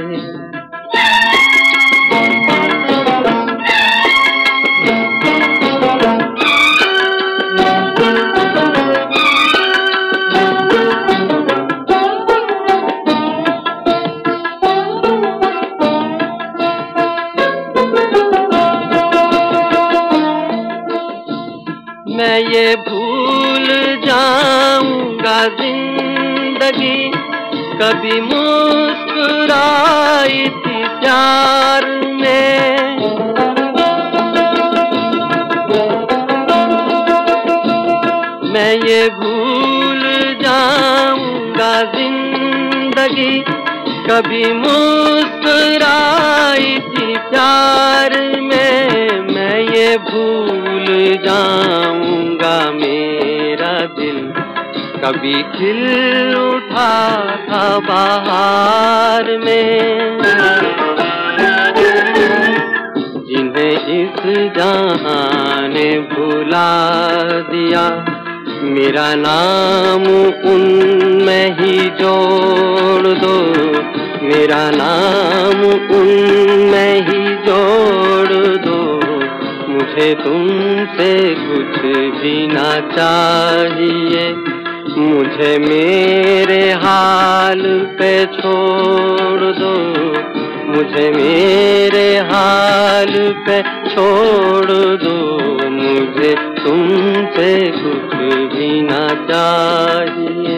मैं ये भूल जाऊंगा जिंदगी कभी मुस्कुराई थी प्यार में। मैं ये भूल जाऊंगा जिंदगी कभी मुस्कुराई थी प्यार में। मैं ये भूल जाऊंगा मेरा दिल कभी खिल उठा था बहार में। जिन्हें इस जहां ने भुला दिया, मेरा नाम उनमें ही जोड़ दो, मेरा नाम उनमें ही जोड़ दो। मुझे तुमसे कुछ भी ना चाहिए, मुझे मेरे हाल पे छोड़ दो, मुझे मेरे हाल पे छोड़ दो। मुझे तुमसे कुछ भी ना चाहिए।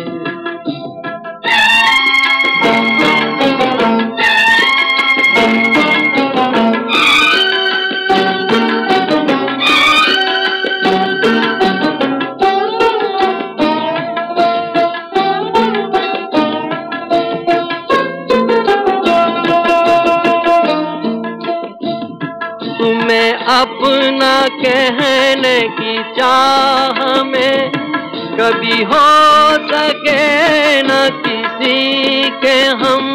तुम्हें अपना कहने की चाह में कभी हो सके न किसी के हम।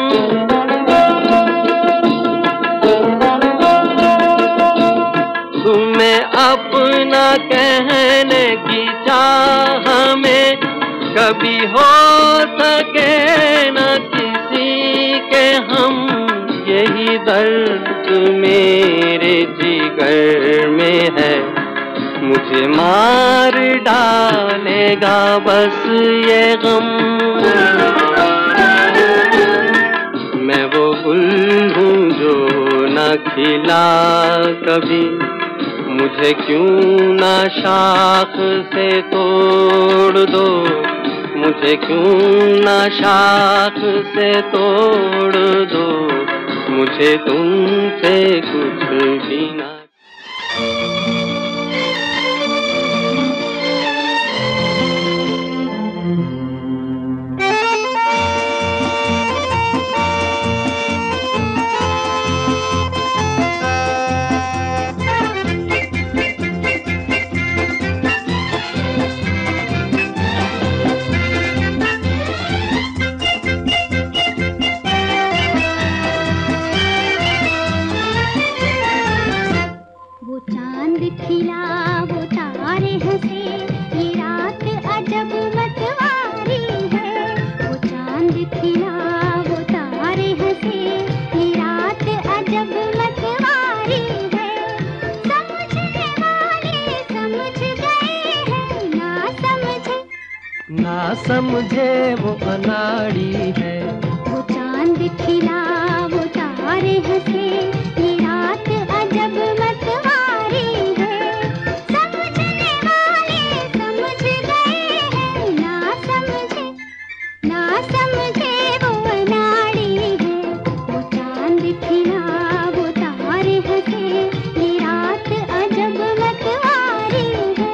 तुम्हें अपना कहने की चाह में कभी हो सके न किसी के हम। यही दर्द मेरे जिगर में है, मुझे मार डालेगा बस ये गम। मैं वो गुल हूँ जो न खिला कभी, मुझे क्यों ना शाख से तोड़ दो, मुझे क्यों ना शाख से तोड़ दो। मुझे तुमसे कुछ भी ना। समझे वो अनाड़ी है। वो चांद खिला वो तारे हंसे, ये रात अजब मतवारी है। समझने वाले समझ गए हैं, ना समझे वो अनाड़ी है। वो चांद खिला वो तारे हंसे, ये रात अजब मतवारी है।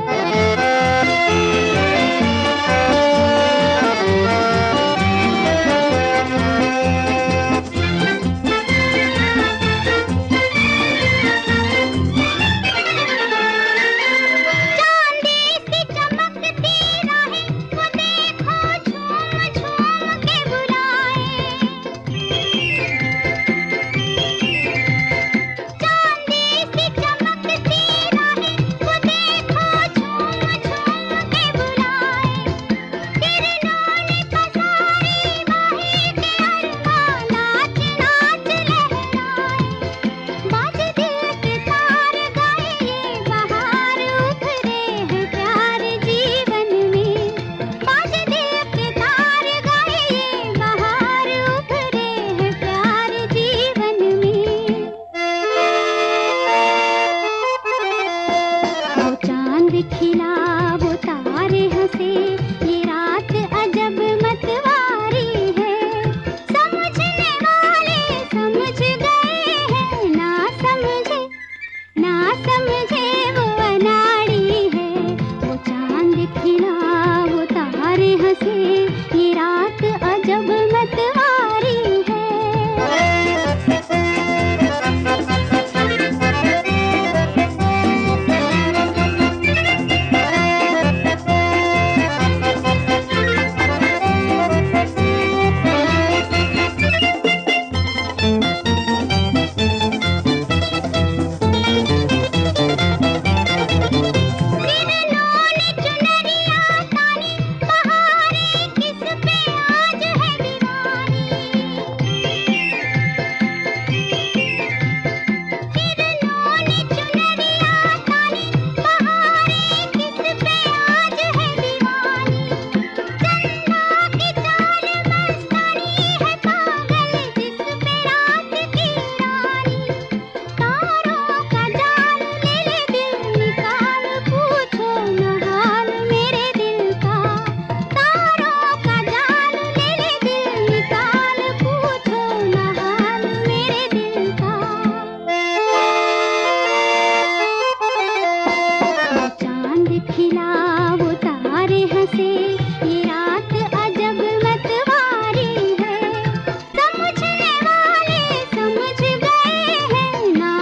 खिला वो तारे हंसे, ये रात अजब मतवारी है। समझने वाले समझ गए हैं, ना समझे वो अनाड़ी है। वो चांद खिला वो तारे हंसे, ये रात अजब मतवारी है। खिला वो तारे हंसे, ये रात अजब मतवारी है। समझने वाले समझ गए हैं, ना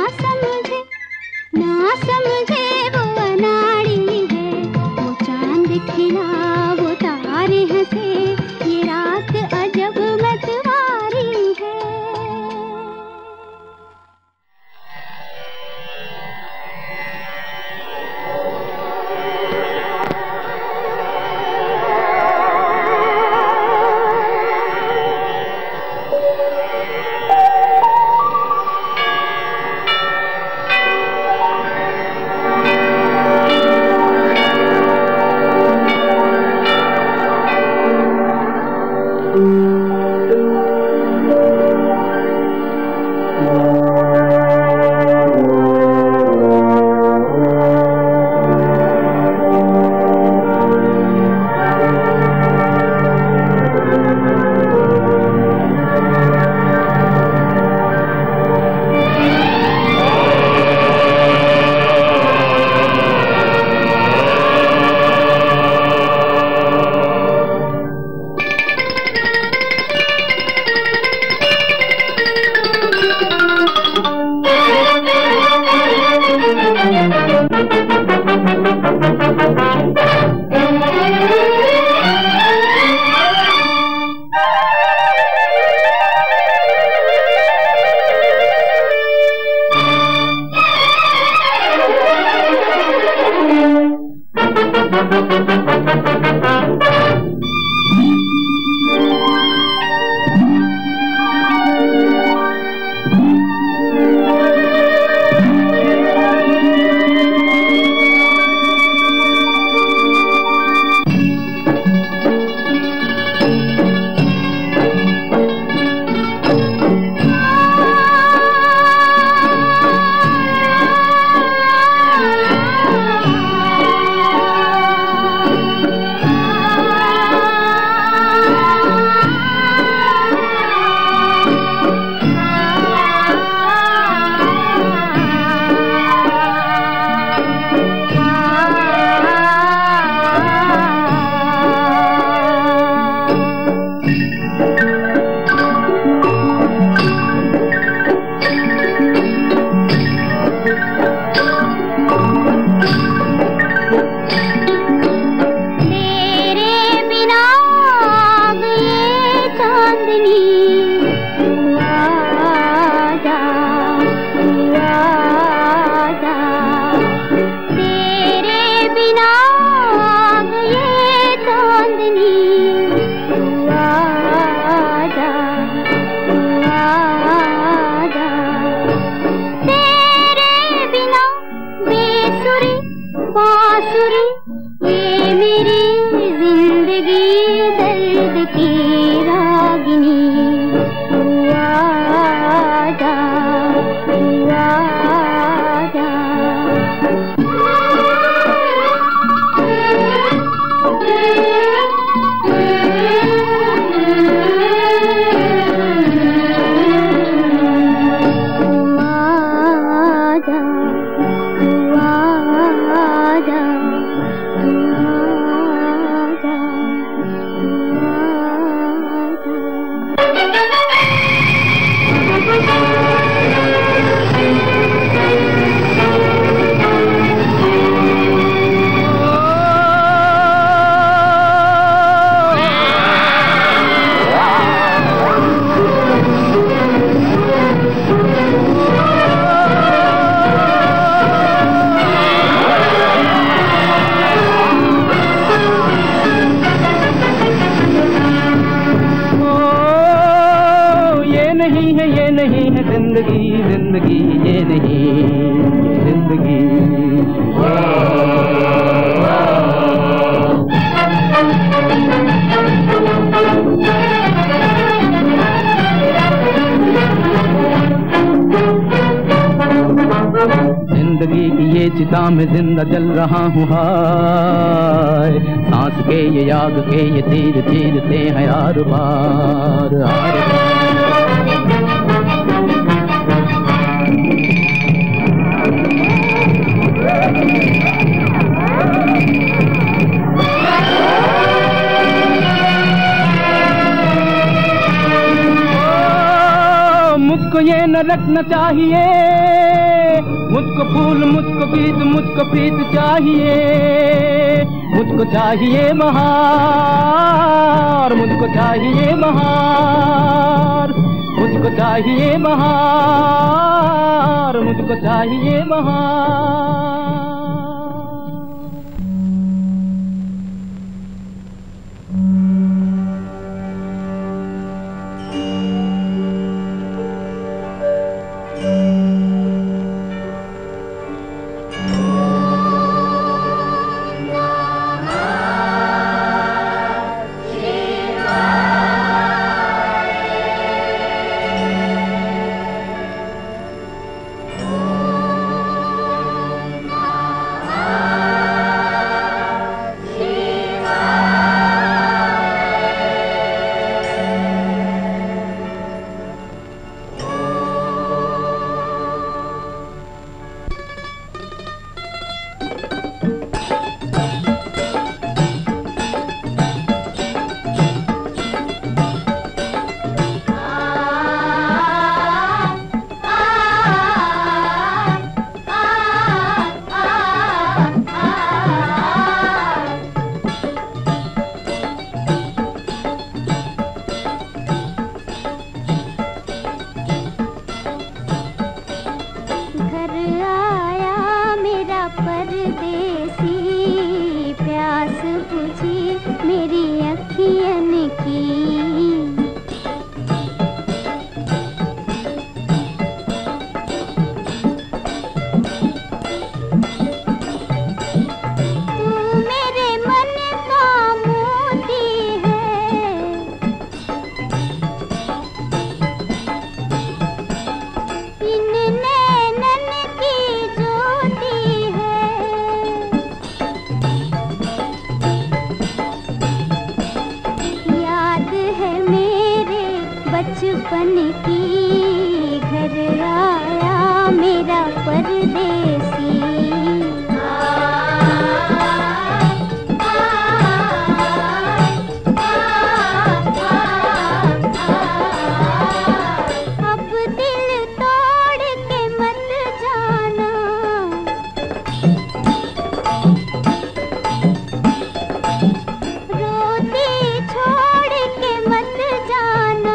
समझे वो अनाड़ी है। वो चांद खिला वो तारे हंसे, ये रात अजब मतवारी है। जिंदगी जिंदगी ये नहीं जिंदगी। जिंदगी की ये चिता में जिंदा जल रहा हूँ हाय, सांस के ये आग के ये तीर चीरते हैं हर बार हर बार। मुझको ये न रखना चाहिए, मुझको फूल मुझको बीज मुझको प्रीत चाहिए, मुझको चाहिए बहार, मुझको चाहिए बहार, मुझको चाहिए बहार, मुझको चाहिए बहार। बचपन की घर आया मेरा परदेसी। अब दिल तोड़ के मत जाना, रोती छोड़ के मत जाना।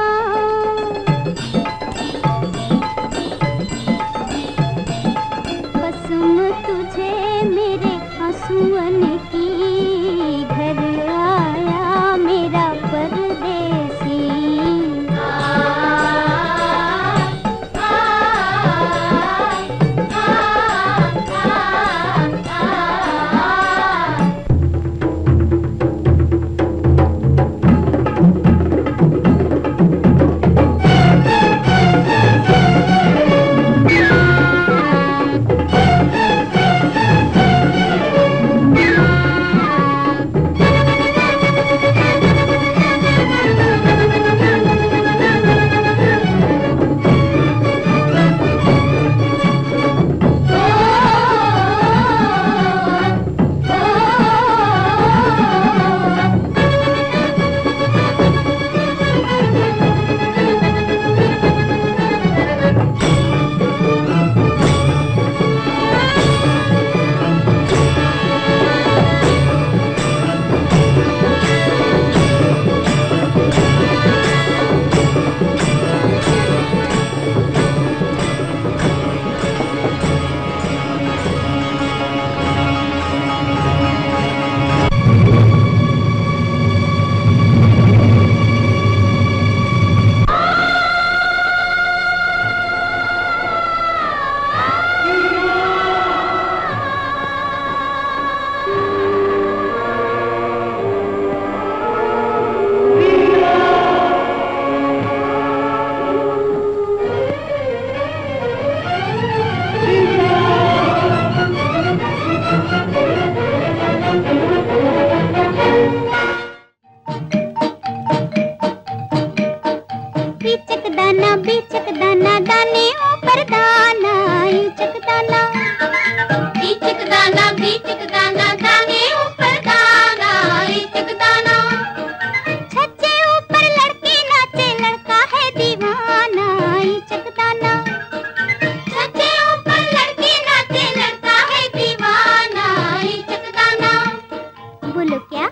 दाना बीचक दाना दाने ऊपर दाना इचक दाना छज्जे ऊपर लड़की नाचे लड़का है दीवाना इचक दाना छज्जे ऊपर लड़की नाचे लड़का है दीवाना इचक दाना बोलो क्या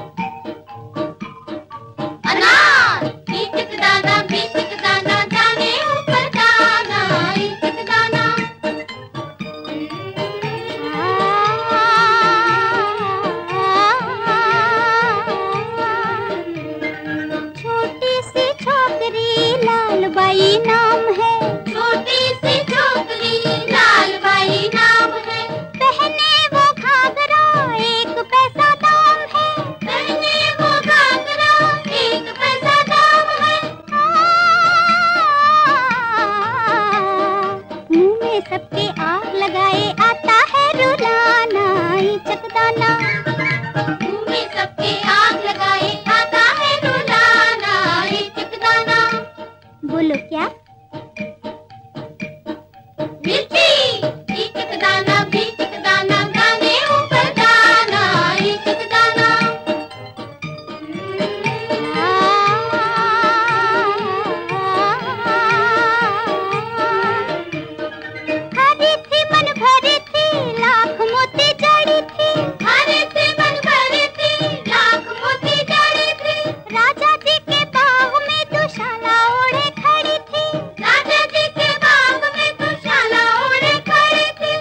अनार इचक दाना बीचक दाना दाने ऊपर दाना इचक दाना छोटी सी छोकरी लालबाई नाम है छोटी सी छोकरी लालबाई नाम है पहने वो घाघरा एक पैसा दाम है पहने वो घाघरा एक पैसा दाम है मुंह में सबके आग लगाए आता है रुलाना इचक दाना मुंह में सबके आग लगाए आता है रुलाना इचक दाना बोलो क्या मिर्ची इचक दाना बीचक दाना दाने ऊपर दाना इचक दाना हरी थी मन भरी थी लाख मोती जड़ी थी हरी थी मन भरी थी लाख मोती जड़ी थी राजा जी के बाग में दुशाला ओढ़े खड़ी थी राजा जी के बाग में दुशाला ओढ़े खड़ी थी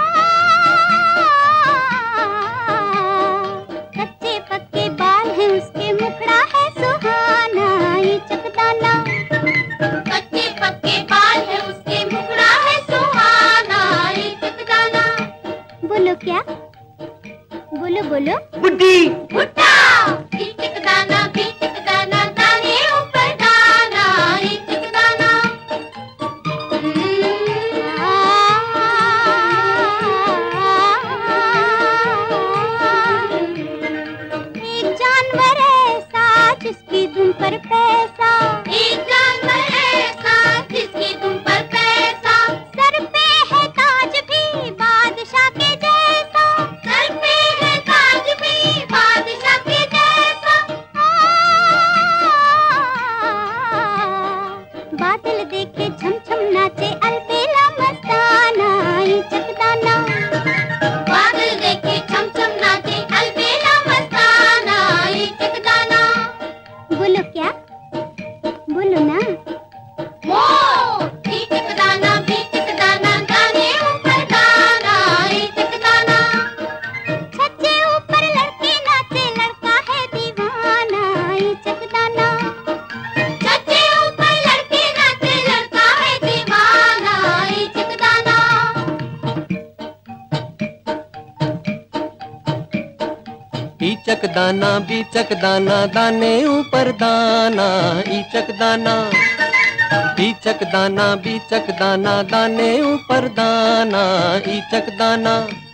कच्चे पक्के बाल हैं उसके मुखड़ा है सुहाना इचक दाना कच्चे पक्के बाल है उसके मुखड़ा है सुहाना इचक दाना बोलो क्या बोलो बोलो बुड्ढी भुट्टा इचक दाना बीचक दाना दाने ऊपर दाना इचक दाना एक जानवर ऐसा जिसकी दुम पर पैसा एक जानवर ऐसा जिसकी दुम पर पैसा सर पे है ताज भी बादशाह के जैसा सर पे है ताज भी बादशाह के जैसा बादल देखे झम झम नाचे अलबेला मस्ताना इचक दाना बादल देखे झम झम नाचे अलबेला मस्ताना इचक दाना बोलो क्या बोलो ना इचक दाना बीचक दाना दाने ऊपर दाना इचक दाना छज्जे ऊपर लड़की नाचे लड़का है दीवाना इचक दाना छज्जे ऊपर लड़की नाचे लड़का है दीवाना इचक दाना इचक दाना बीचक दाना दाने ऊपर दाना इचक दाना इचक दाना बीचक दाना दाने ऊपर दाना इचक दाना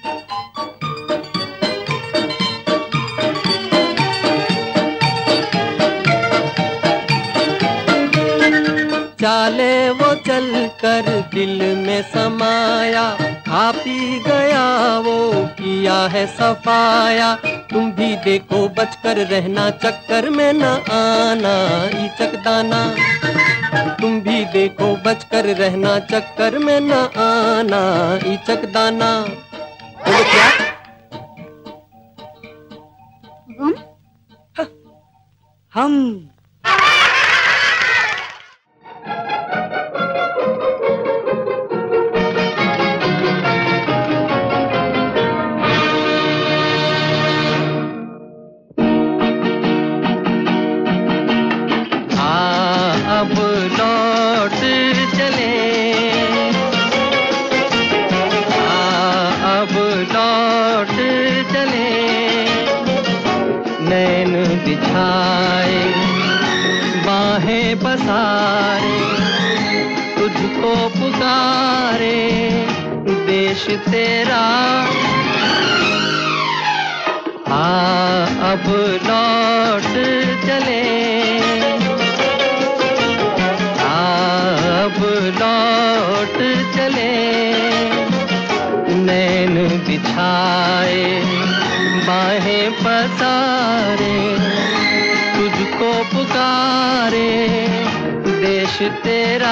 चाले वो चल कर दिल में समाया खा पी गया वो किया है सफाया तुम भी देखो बचकर रहना चक्कर में न आना इचक दाना तुम भी देखो बचकर रहना चक्कर में न आना इचक दाना बोलो क्या हम अब लौट चले अब लौट चले नैन बिछाए बाहें पसारे तुझको पुकारे देश तेरा अब लौट चले अब लौट चले नैन बिछा पुकारे देश तेरा।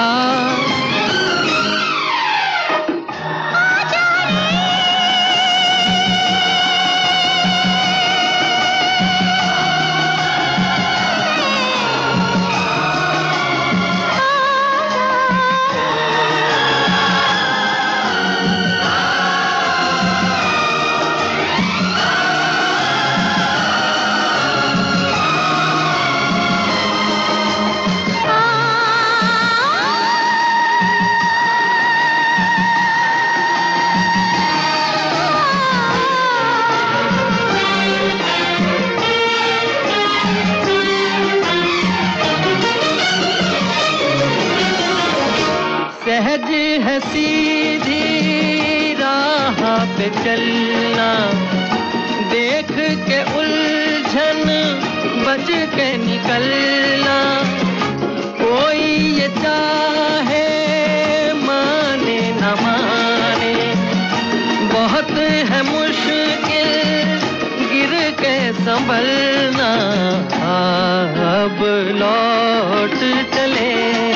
सहज है सीधी राह पे चलना, देख के उलझन बच के निकलना। कोई ये चाहे माने न माने, बहुत है मुश्किल गिर के संभलना। अब लौट चले,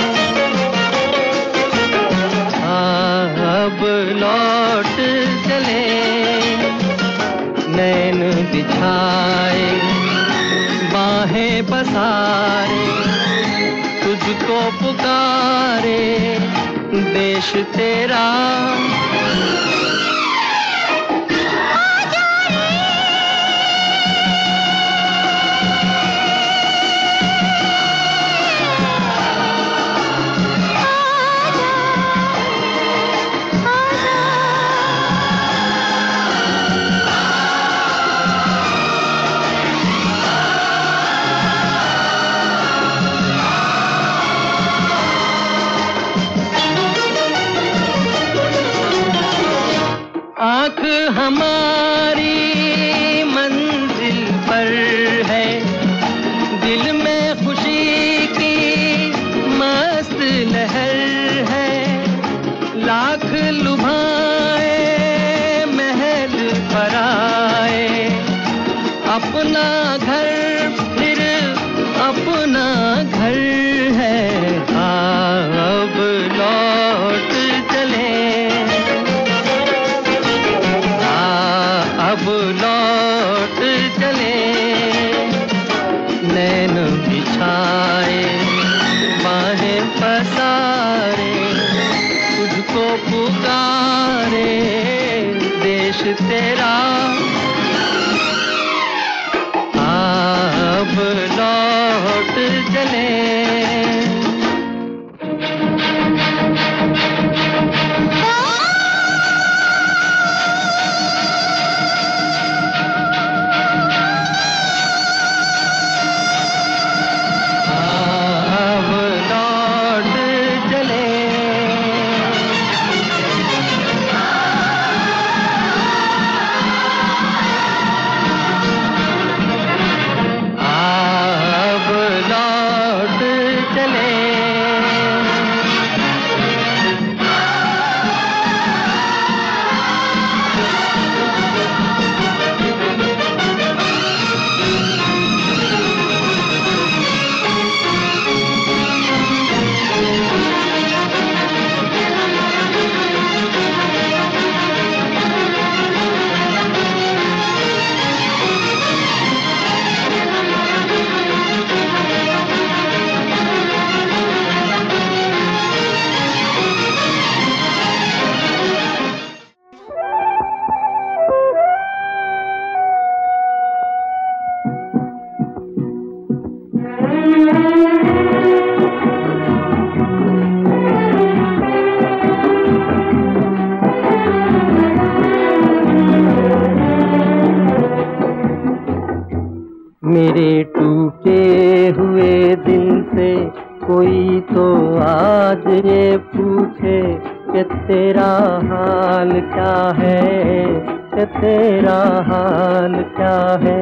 अब लौट चले, नैन बिछाए बाहें पसारे, तुझको पुकारे देश तेरा। आँख हमारी मंजिल पर है, दिल में खुशी की मस्त लहर है। लाख लुभाए महल पर आए, अपना घर फिर अपना घर है। अब लौट चले, अब लौट चले, नैन बिछाए बाहें पसारे, तुझको पुकारे देश तेरा। अब लौट चले, मेरे टूटे हुए दिल से कोई तो आज ये पूछे कि तेरा हाल क्या है, कि तेरा हाल क्या है।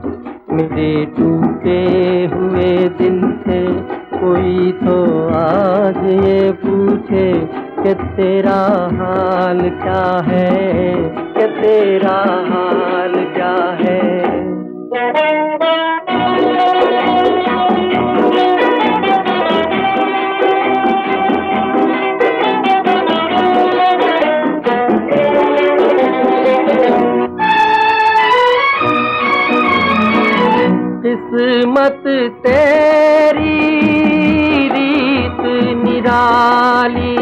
मेरे टूटे हुए दिल से कोई तो आज ये पूछे कि तेरा हाल क्या है, कि तेरा हाल क्या है। माली।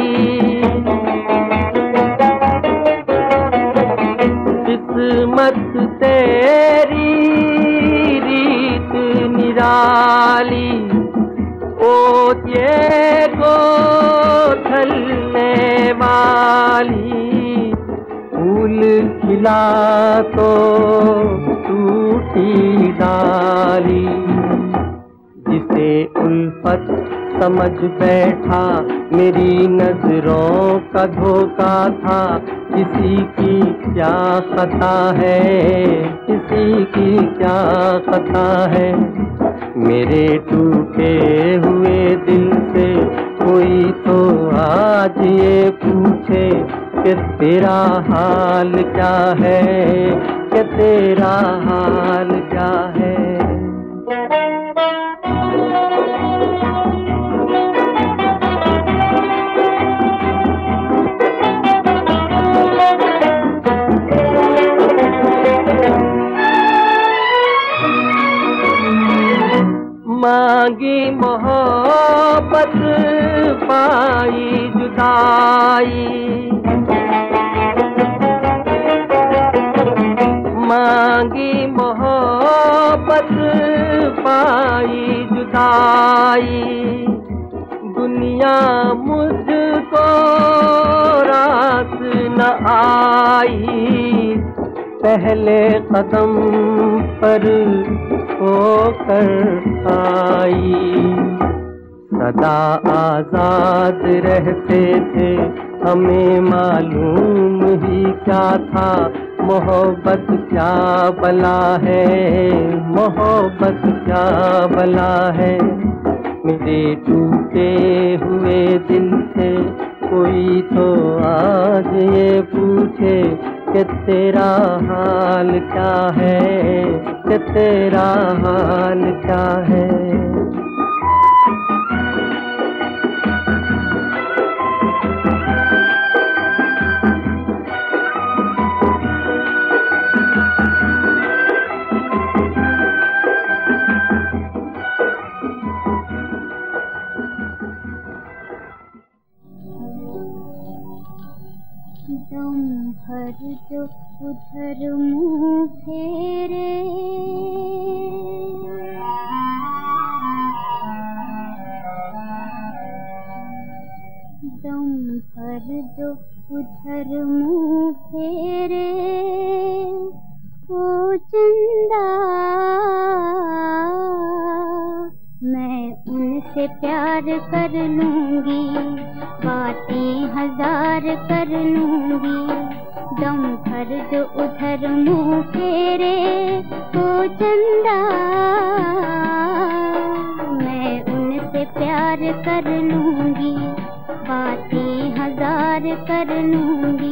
किस्मत तेरी रीत निराली, ओ ये गोथलने वाली। फूल खिला तो टूटी डाली, जिसे उल्फत समझ बैठा मेरी नजरों का धोखा था। किसी की क्या खता है, किसी की क्या खता है। मेरे टूटे हुए दिल से कोई तो आज ये पूछे कि तेरा हाल क्या है, कि तेरा हाल क्या है। मांगी मोहब्बत पाई जुदाई, मांगी मोहब्बत पाई जुदाई। दुनिया मुझको रास न आई, पहले कदम पर होकर आई। सदा आजाद रहते थे, हमें मालूम ही क्या था। मोहब्बत क्या बला है, मोहब्बत क्या बला है। मेरे टूटे हुए दिल से कोई तो आज ये पूछे कि तेरा हाल क्या है, कि तेरा हाल क्या है। दम भर जो उधर मुँह फेरे, दम भर जो उधर मुँह फेरे, ओ चंदा मैं उनसे प्यार कर लूँगी, बातें हजार कर लूँगी। दम भर जो उधर मुँह फेरे, ओ चंदा मैं उनसे प्यार कर लूँगी, बातें हजार कर लूँगी।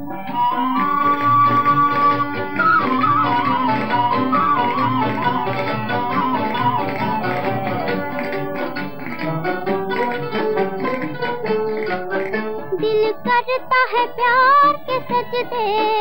दिल करता है प्यार के सजदे,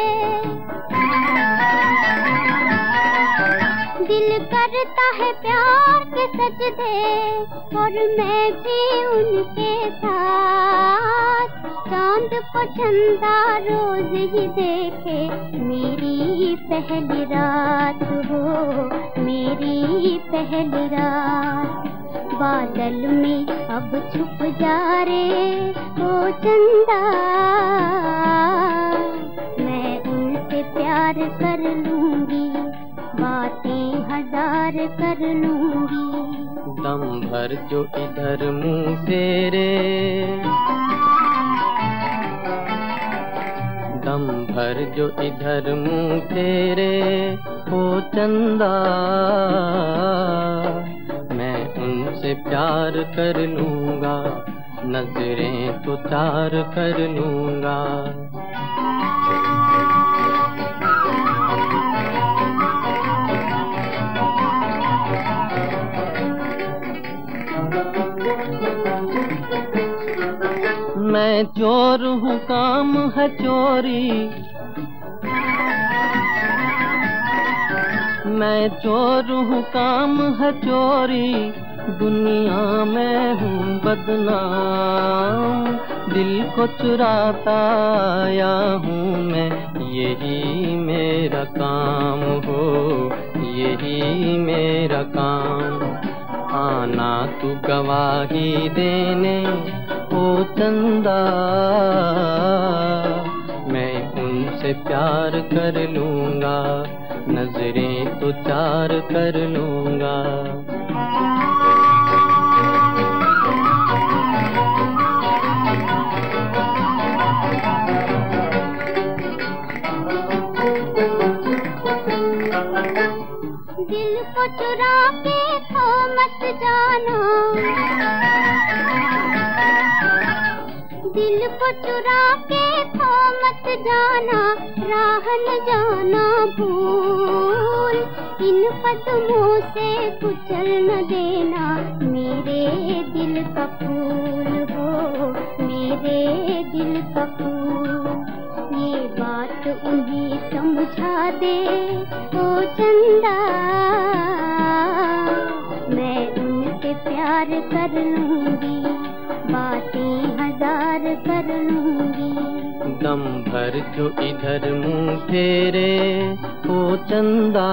दिल करता है प्यार के सजदे, और मैं भी उनके साथ। चांद को चंदा रोज ही देखे, मेरी पहली रात हो, मेरी पहली रात। बादल में अब छुप जा रे, ओ चंदा मैं उनसे प्यार कर लूँगी, बातें हजार कर लूँगी। दम भर जो इधर मुँह फेरे, दम भर जो इधर मुँह फेरे, ओ चंदा मैं उनसे प्यार कर लूँगा, नजरें तो चार कर लूँगा। मैं चोर हूँ, काम है चोरी, मैं चोर हूँ, काम है चोरी। दुनिया में हूँ बदनाम, दिल को चुराता आया हूँ मैं, यही मेरा काम हो, यही मेरा काम। आना तू गवाही देने ओ चंदा, मैं उनसे प्यार कर लूँगा, नजरें तो चार कर लूँगा। दिल को चुरा के खो मत जाना, दिल को चुरा के खो मत जाना, राह न जाना भूल, इन कदमों से कुचल न देना मेरे दिल का फूल हो, मेरे दिल का फूल। ये बात उन्हें समझा दे ओ चंदा, मैं उनसे प्यार कर लूंगी, बातें हजार कर लूंगी। दम भर जो इधर मुंह फेरे ओ चंदा,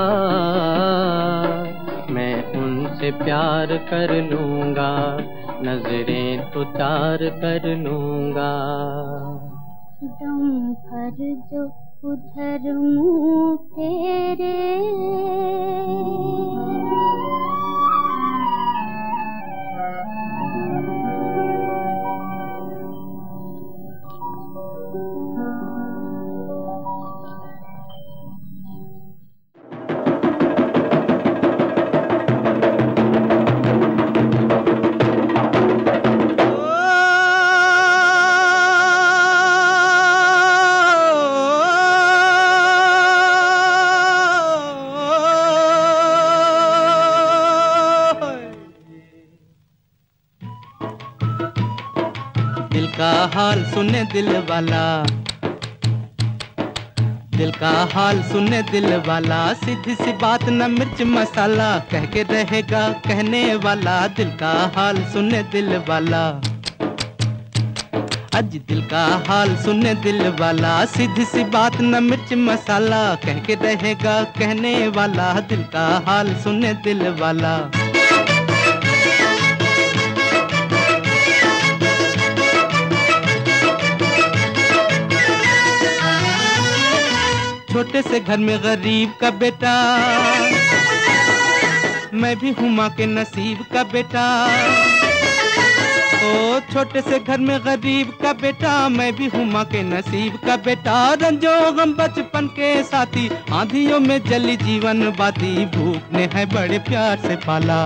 मैं उनसे प्यार कर लूंगा, नजरें तो चार कर लूंगा। दम भर जो उधर मुंह फेरे, दिल का हाल सुने दिल वाला, दिल का हाल सुने दिल वाला, सीधी सी बात न मिर्च मसाला, कह के रहेगा कहने वाला, दिल का हाल सुने दिल वाला। आज दिल का हाल सुने दिल वाला, सीधी सी बात न मिर्च मसाला, कह के रहेगा कहने वाला, दिल का हाल सुने दिल वाला। छोटे से घर में गरीब का बेटा, मैं भी हूँ माँ के नसीब का बेटा। ओ छोटे से घर में गरीब का बेटा, मैं भी हूँ माँ के नसीब का बेटा। रंजो गम बचपन के साथी, आंधियों में जली जीवन बाती, भूख ने है बड़े प्यार से पाला।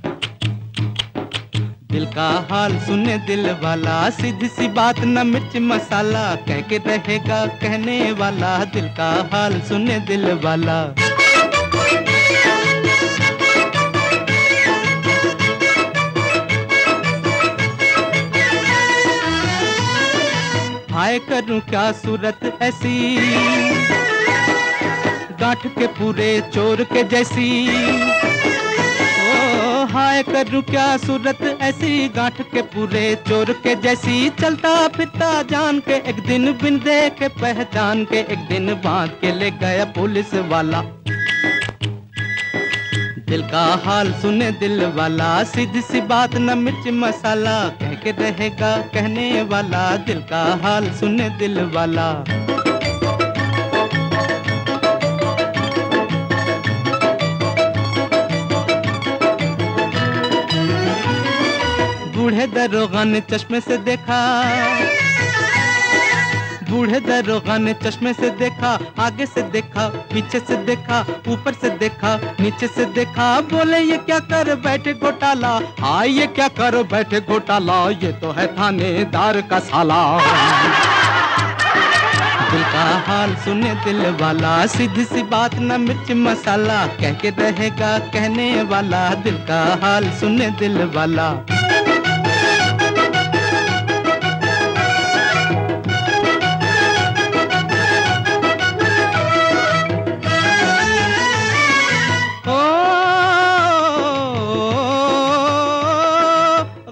दिल का हाल सुने दिल वाला, सीधी सी बात न मिर्च मसाला, कह के रहेगा कहने वाला, दिल का हाल सुने दिल वाला। हाय करूं क्या सूरत ऐसी, गांठ के पूरे चोर के जैसी। हाय करूं क्या सूरत ऐसी, गांठ के पूरे चोर के जैसी। चलता फिरता जान के एक दिन, बिन देखे पहचान के एक दिन, बांध के ले गया पुलिस वाला। दिल का हाल सुने दिल वाला, सीधी सी बात न मिर्च मसाला, कह के रहेगा कहने वाला, दिल का हाल सुने दिल वाला। बूढ़े दरोगा ने चश्मे से देखा, बूढ़े दरोगा ने चश्मे से देखा, आगे से देखा, पीछे से देखा, ऊपर से देखा, नीचे से देखा। बोले ये क्या कर बैठे घोटाला, हाँ ये क्या कर बैठे घोटाला, ये तो है थानेदार का साला। दिल का हाल सुने दिल वाला, सीधी सी बात न मिर्च मसाला, कह के रहेगा कहने वाला, दिल का हाल सुने दिल वाला।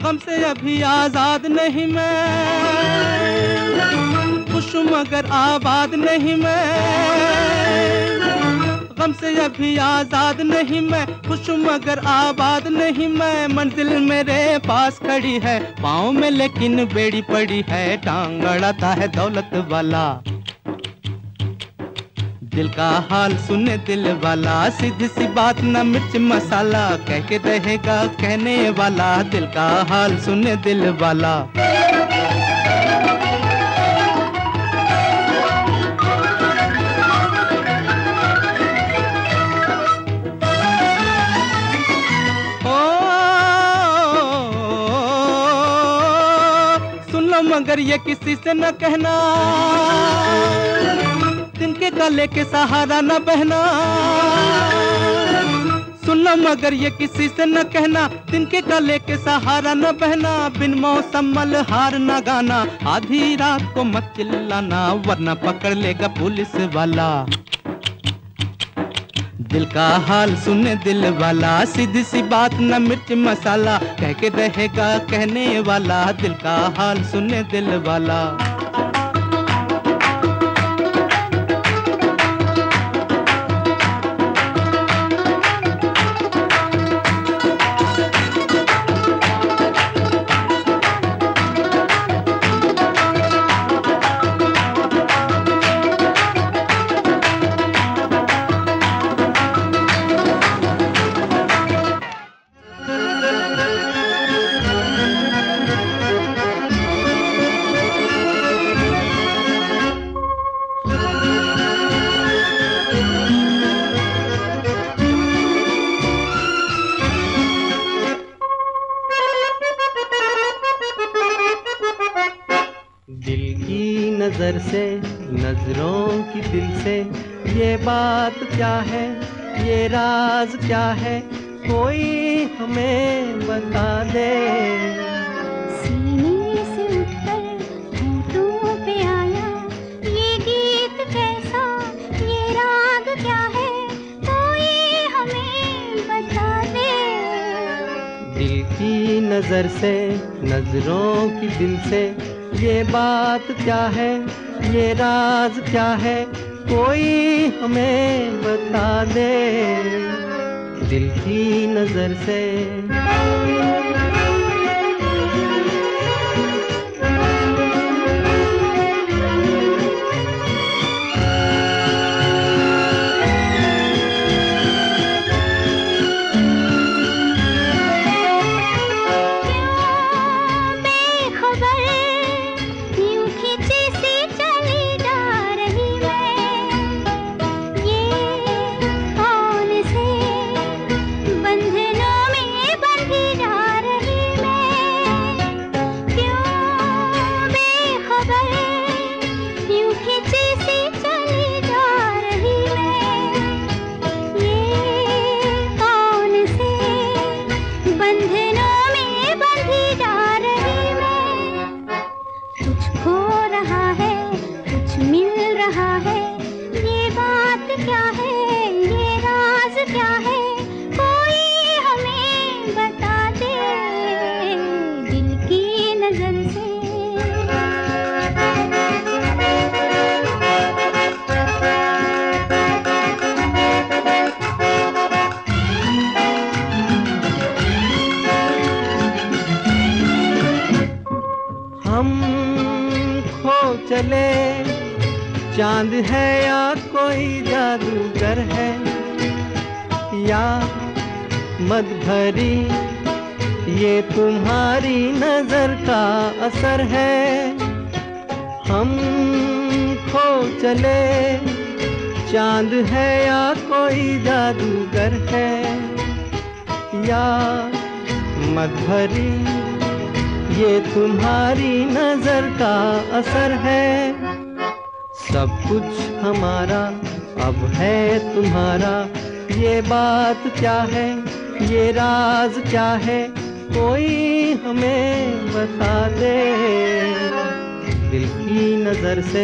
गम से अभी आजाद नहीं मैं, खुश मगर आबाद नहीं मैं। गम से अभी आजाद नहीं मैं, खुश मगर आबाद नहीं मैं। मंजिल मेरे पास खड़ी है, पाँव में लेकिन बेड़ी पड़ी है। टांग अड़ाता है दौलत वाला, दिल का हाल सुने दिल वाला। सीधी सी बात न मिर्च मसाला, कह के रहेगा कहने वाला। दिल का हाल सुने दिल वाला। मगर ये किसी से न कहना, तिनके गले के सहारा न बहना। सुन लो मगर ये किसी से न कहना, तिनके गले के सहारा न बहना। बिन मौसम मल्हार न गाना, आधी रात को मत चिल्लाना, वरना पकड़ लेगा पुलिस वाला। दिल का हाल सुने दिल वाला, सीधी सी बात न मिर्च मसाला, कह के रहेगा कहने वाला। दिल का हाल सुने दिल वाला। नजर से, नजरों की दिल से, ये बात क्या है, ये राज क्या है, कोई हमें बता दे। सीने से उठकर होठों पे आया ये गीत कैसा, ये राग क्या है, कोई हमें बता दे। दिल की नजर से, नजरों की दिल से, ये बात क्या है, ये राज क्या है, कोई हमें बता दे। दिल की नजर से। चले चांद है या कोई जादूगर है, या मद भरी ये तुम्हारी नजर का असर है। हम खो चले चांद है या कोई जादूगर है, या मद भरी ये तुम्हारी नजर का असर है। सब कुछ हमारा अब है तुम्हारा, ये बात क्या है, ये राज क्या है, कोई हमें बता दे। दिल की नजर से।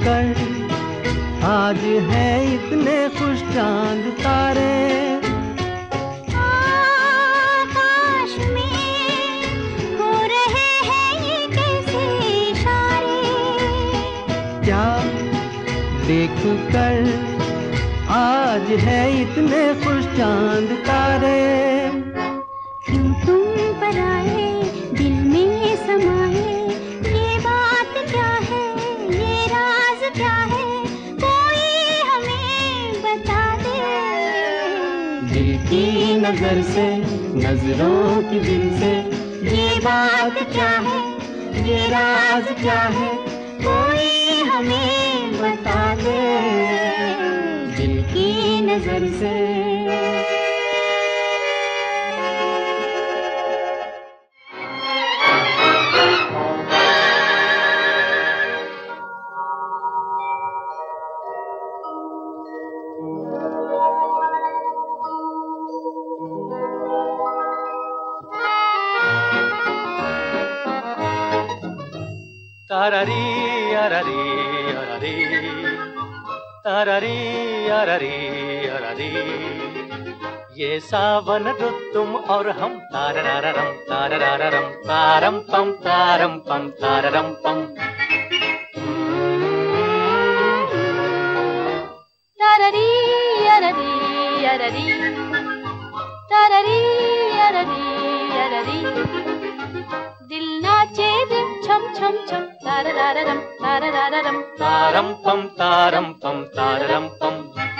कर आज है इतने खुश चांद तारे। आकाश में हो रहे हैं ये कैसे इशारे। क्या देख कर आज है इतने खुश चांद तारे। क्यों तुम पर आए दिल में समाए, ये बात क्या है ये राज क्या है, कोई हमें बता दे। दिल की नजर से नजरों की दिल से, ये बात क्या है ये राज क्या है, कोई हमें बता दे। दिल की नजर से। तारारी अरारी अरारी तारारी अरारी अरारी, ये सावन रुत तुम और हम तारारारम तारारारम तारम पम तारम पम। तारारी अरारी अरारी तारारी अरारी अरारी, दिल नाचे रिम छम छम छम तारारारम तारम पम तारम पम।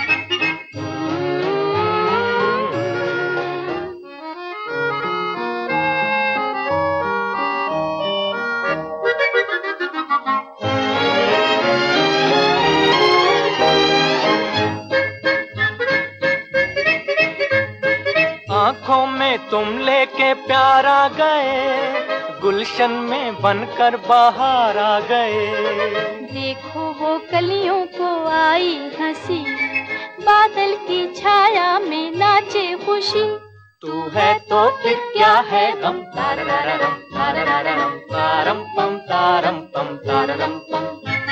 आँखों में तुम लेके प्यार आ गए, गुलशन में बनकर बाहर आ गए। देखो वो कलियों को आई हंसी, बादल की छाया में नाचे खुशी। तू है तो फिर क्या है गम तारारारम तारम पम तारम पम।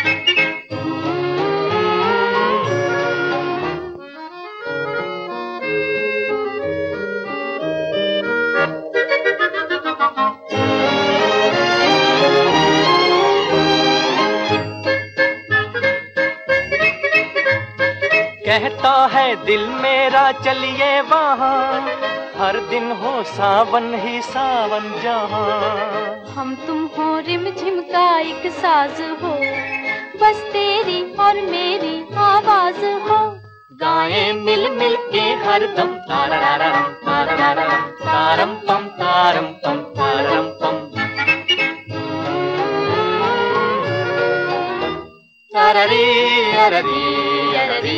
कहता है दिल मेरा चलिए वहाँ, हर दिन हो सावन ही सावन जहाँ। हम तुम हो रिम झिम का एक साज हो, बस तेरी और मेरी आवाज हो। गाएं मिल मिल के हर दम तारारारम तारम पम तारम पम। तारारी अरारी अरारी।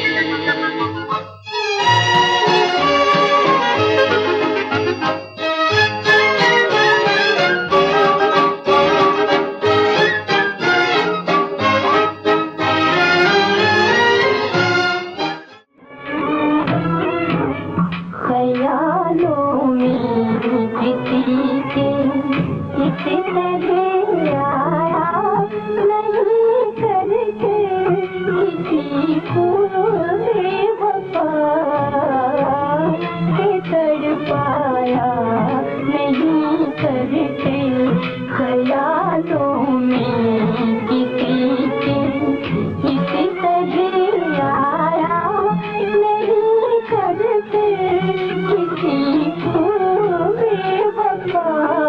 ख्यालों में किसी के किसी तरह आया नहीं करके, किसी को बेवफा के तड़पाया नहीं करके। ख्यालों में किसी के किसी तरह आया नहीं करके, किसी को बेवफा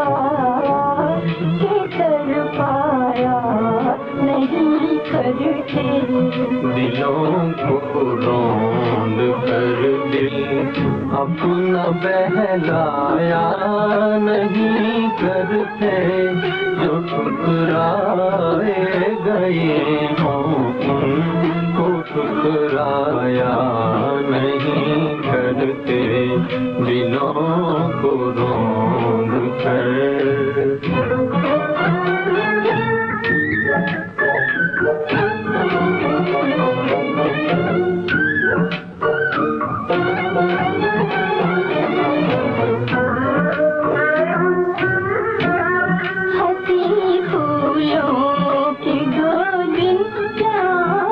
के तड़पाया नहीं करके। दिलों को रोंद कर दिल अपना बहलाया नहीं करते, जो ठुकराए गए हों उनको ठुकराया नहीं करते। दिलों को रोंद कर हंसी फूलों की दो दिन क्या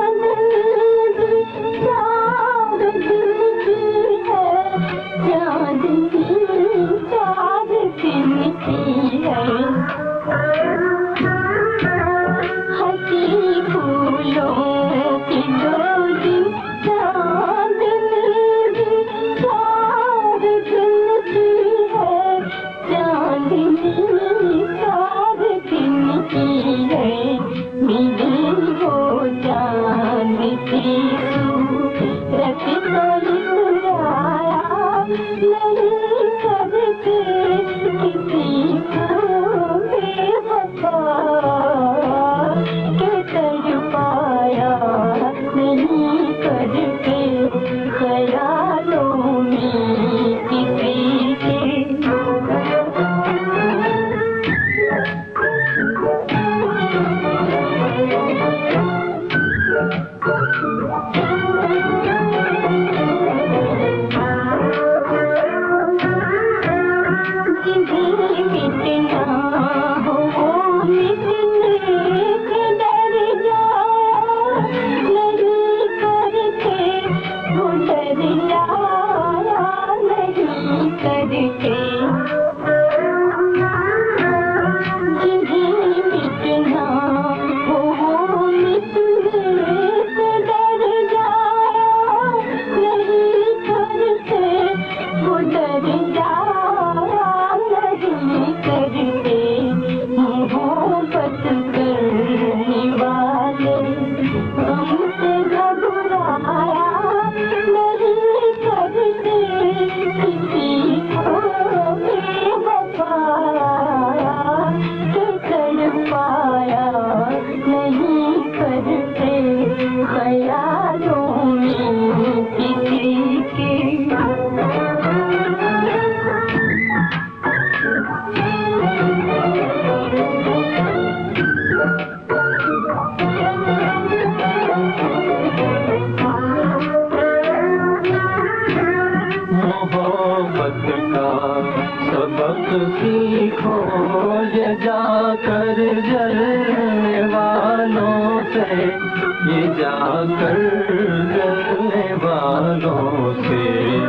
सीखो ये जाकर जलने वालों से, ये जाकर जलने वालों से।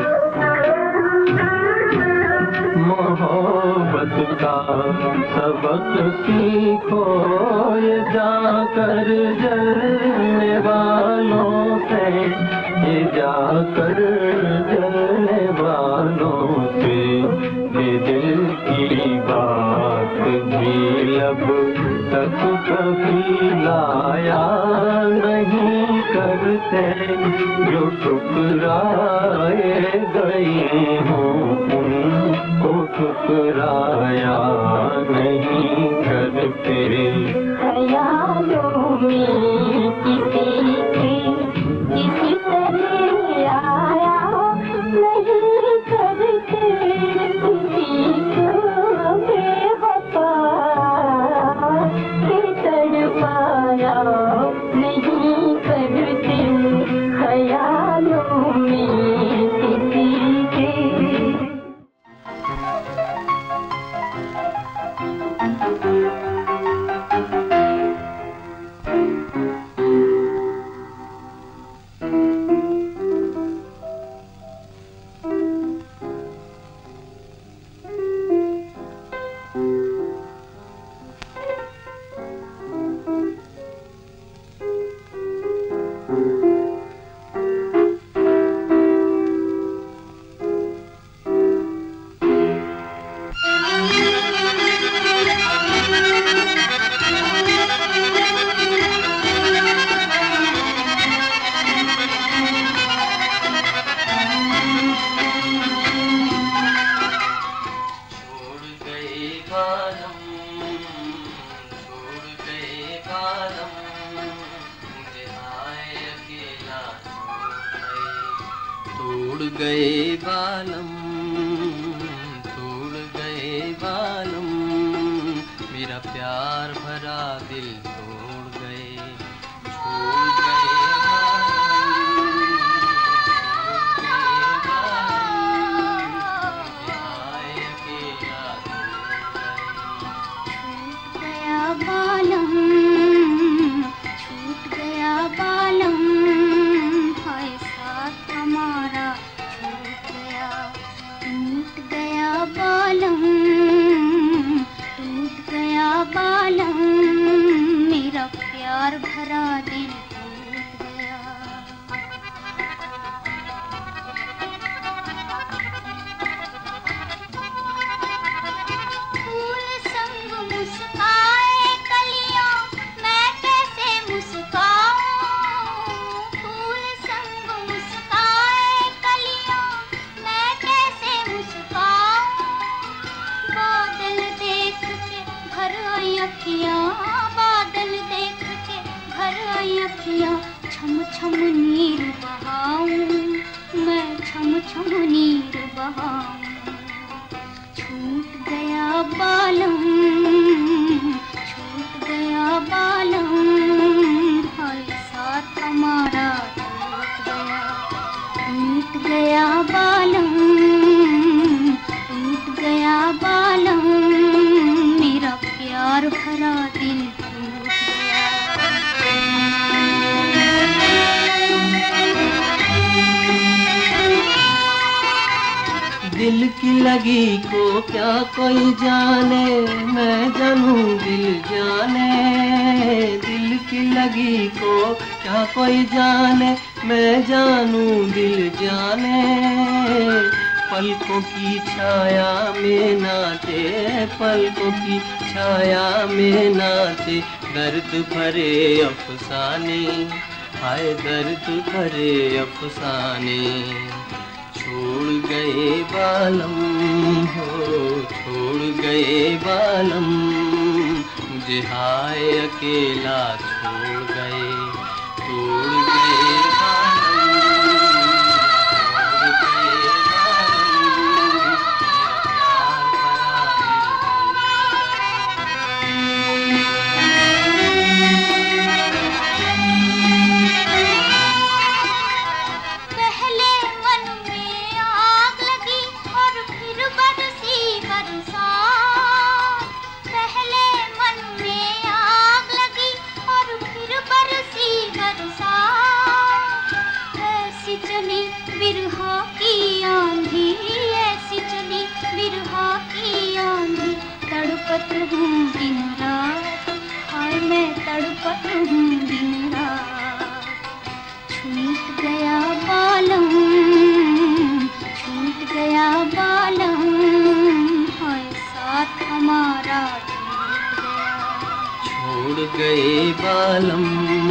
मोहब्बत का सबक सीखो ये जाकर जलने वालों से, ये जाकर जलने वालों से। ये दिल की बात भी लब तक कभी लाया नहीं करते, जो ठुकराए गए हों उनको ठुकराया नहीं करते। ख्यालों में किसी के किसी तरह आया नहीं करते, किसी को बेवफा के तड़पाया नहीं करते। ख्यालों में किसी के तोड़ गए बालम, तोड़ गए बालम, मेरा प्यार भरा दिल तोड़ गए, छोड़ गए बालम, छूट गया बालम, हाय साथ हमारा छूट गया, टूट गया बालम, टूट गया बालम, मेरा प्यार भरा दिल टूट गया। फूल संग मुस्काए कलियां, मैं कैसे मुस्काऊं, फूल संग मुस्काए कलियां, मैं कैसे मुस्काऊं। बादल देख के भर आई अखियां, बादल देख के भर आई अखियां, छम छम नीर बहाऊं, मैं छम छम नीर बहाऊं। छूट गया बालम, छूट गया बालम, हाय साथ हमारा दिल की लगी को क्या कोई जाने, मैं जानूं दिल जाने। दिल की लगी को क्या कोई जाने, मैं जानूं दिल जाने। पलकों की छाया में नाचे, पलकों की छाया में नाचे, दर्द भरे अफसाने, हाय दर्द भरे अफसाने। छोड़ गए बालम हो, छोड़ गए बालम, मुझे हाय अकेला छोड़ गए। छोड़ गए गए बालम,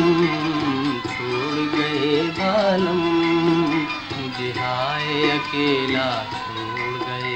छोड़ गए बालम, मुझे हाय अकेला छोड़ गए।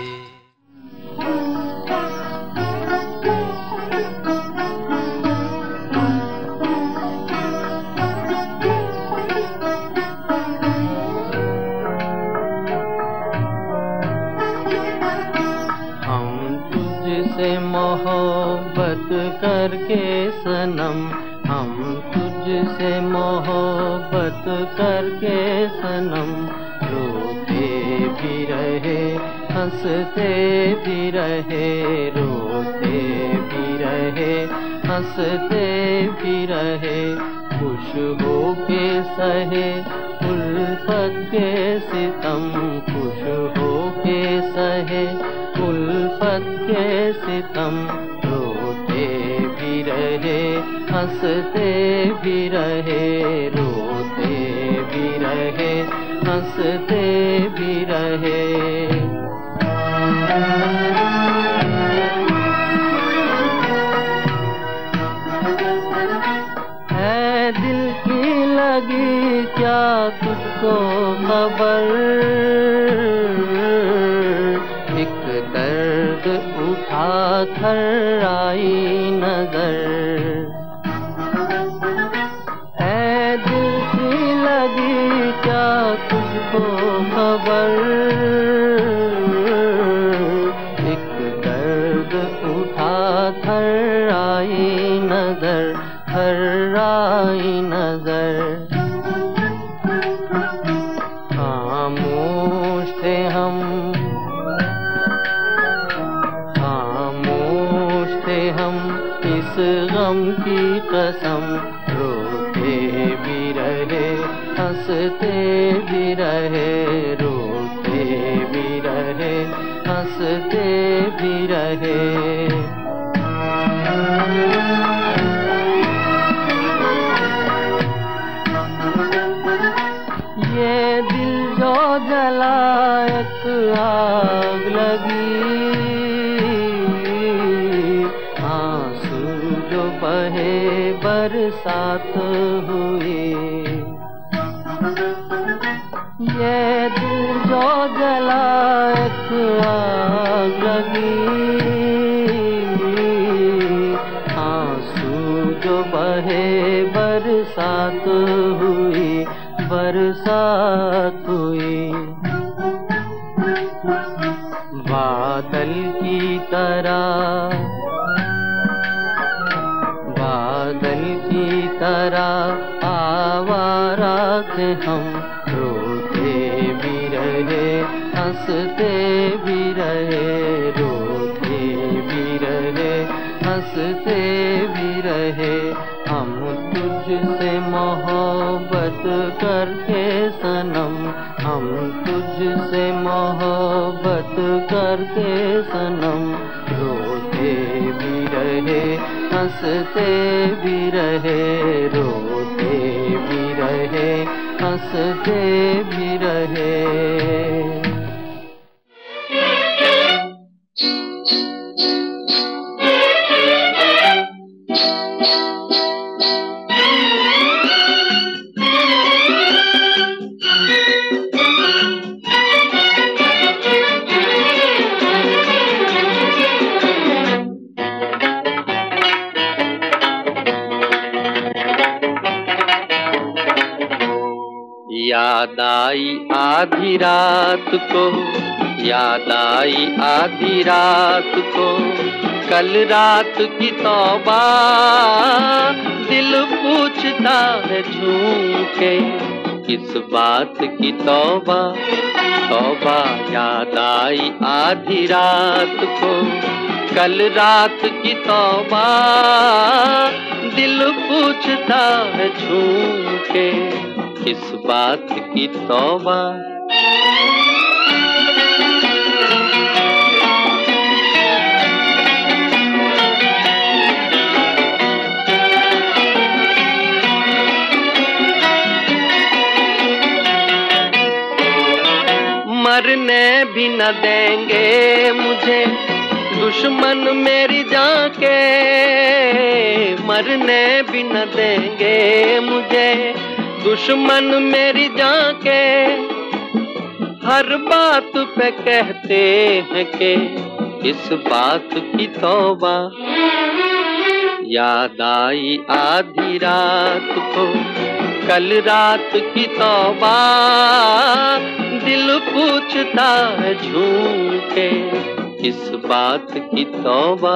मोहब्बत करके सनम, हम तुझसे मोहब्बत करके सनम, रोते भी रहे हंसते भी रहे, रोते भी रहे हंसते भी रहे, खुश हो के सहे उल्फत के सितम, खुश हो के सहे उल्फत के सितम, रोते भी रहे हंसते भी रहे, रोते भी रहे हंसते भी रहे। है दिल की लगी क्या तुझको खबर, एक दर्द उठा कर आई नजर। है दिल की लगी क्या तुझको खबर, एक दर्द उठा कर आई नजर, कर आई नजर। खामोश थे हम, खामोश थे हम इस गम की कसम, रोते भी रहे हंसते भी रहे, रोते भी रहे हंसते भी रहे। ये दिल जो जला एक आग लगी, आंसू जो बहे बरसात हुई। ये दिल जो जला एक आग लगी, आंसू जो बहे बरसात हुई, बरसात हुई। बादल की तरह, बादल की तरह आवारा थे हम, रोते भी रहे हंसते भी रहे, रोते भी रहे हंसते भी रहे। हम तुझसे मोहब्बत करके सनम, हम तुझसे मोहब्बत करके सनम, रोते भी रहे हंसते भी रहे, रोते भी रहे हंसते भी रहे। याद आई आधी रात को, याद आई आधी रात को, कल रात की तौबा, दिल पूछता है झूम के, किस बात की तौबा, तौबा। याद आई आधी रात को, कल रात की तौबा, दिल पूछता है झूम के, किस बात की तौबा। मरने भी न देंगे मुझे दुश्मन मेरी जान के, मरने भी न देंगे मुझे दुश्मन मेरी जान के, हर बात पे कहते हैं कि इस बात की तौबा। याद आई आधी रात को, कल रात की तौबा, दिल पूछता है झूम के, इस बात की तौबा।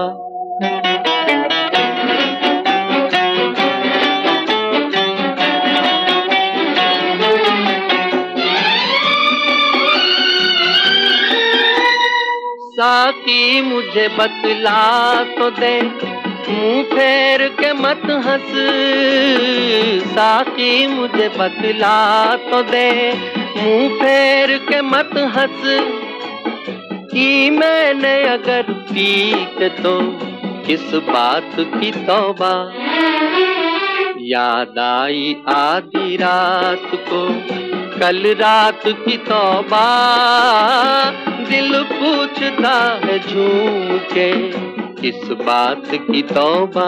साकी मुझे बतला तो दे, मुंह फेर के मत हंस, साकी मुझे बतला तो दे, मुंह फेर के मत हंस, कि मैंने अगर पीक तो किस बात की तौबा। याद आई आधी रात को, कल रात की तौबा, दिल पूछता है झूम के, किस बात की तौबा।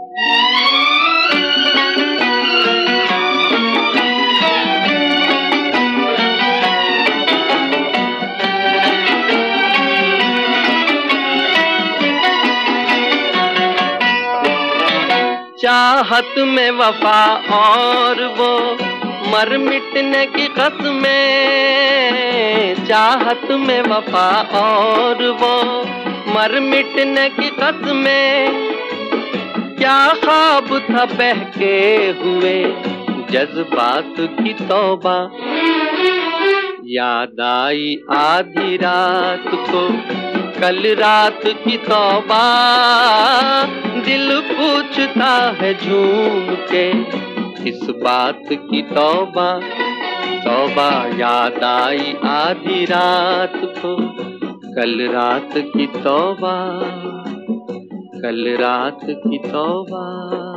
चाहत में वफा और वो मर मिटने की कसमें, चाहत में वफा और वो मर मिटने की कसमें, क्या ख्वाब था बहके हुए जज्बात की तौबा। याद आई आधी रात को, कल रात की तौबा, दिल पूछता है झूम के, किस बात की तौबा, तौबा। याद आई आधी रात को, कल रात की तौबा, कल रात की तौबा।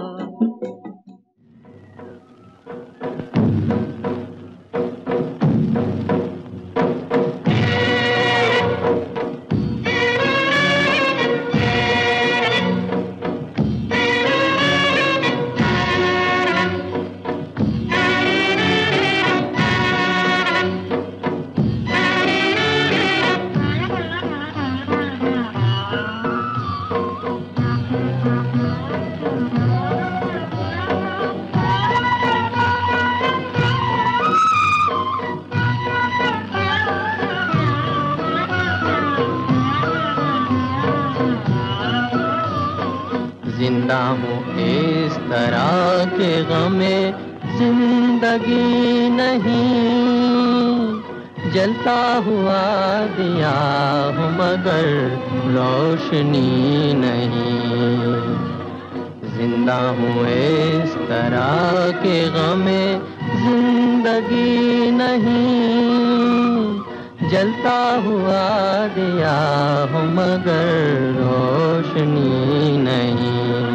जिंदा हूँ इस तरह के गमे जिंदगी नहीं, जलता हुआ दिया हूँ मगर रोशनी नहीं। जिंदा हूँ इस तरह के गमे जिंदगी नहीं, जलता हुआ दिया हूँ मगर रोशनी नहीं।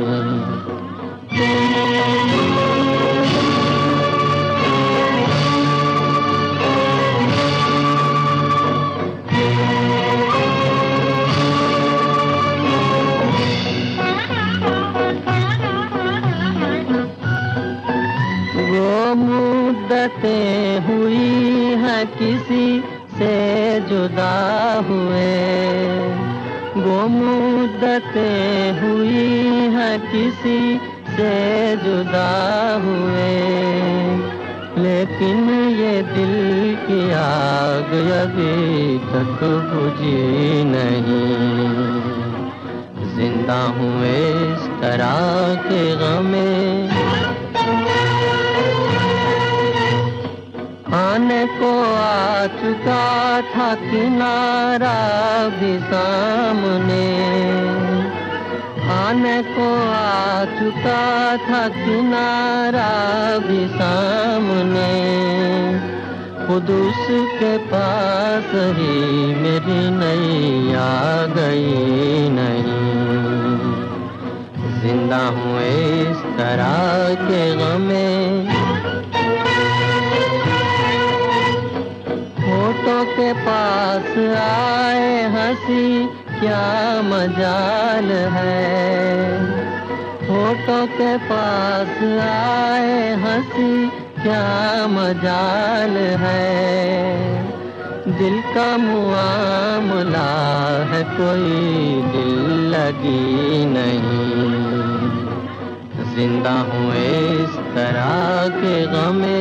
वो मुद्दतें हुई हैं किसी से जुदा हुए, वो मुद्दतें हुई हैं किसी से जुदा हुए, लेकिन ये दिल की आग अभी तक बुझी नहीं। जिंदा हूँ इस तरह के गमे, आने को आ चुका था किनारा भी सामने, आने को आ चुका था किनारा भी सामने। खुद उसके पास ही मेरी नैया गई नहीं। जिंदा हूँ इस तरह के गमे, होठों के पास आए हंसी क्या मजाल है, होठों के पास आए हंसी क्या मजाल है। दिल का मुआमला है कोई दिल लगी नहीं। जिंदा हूँ इस तरह के गमे,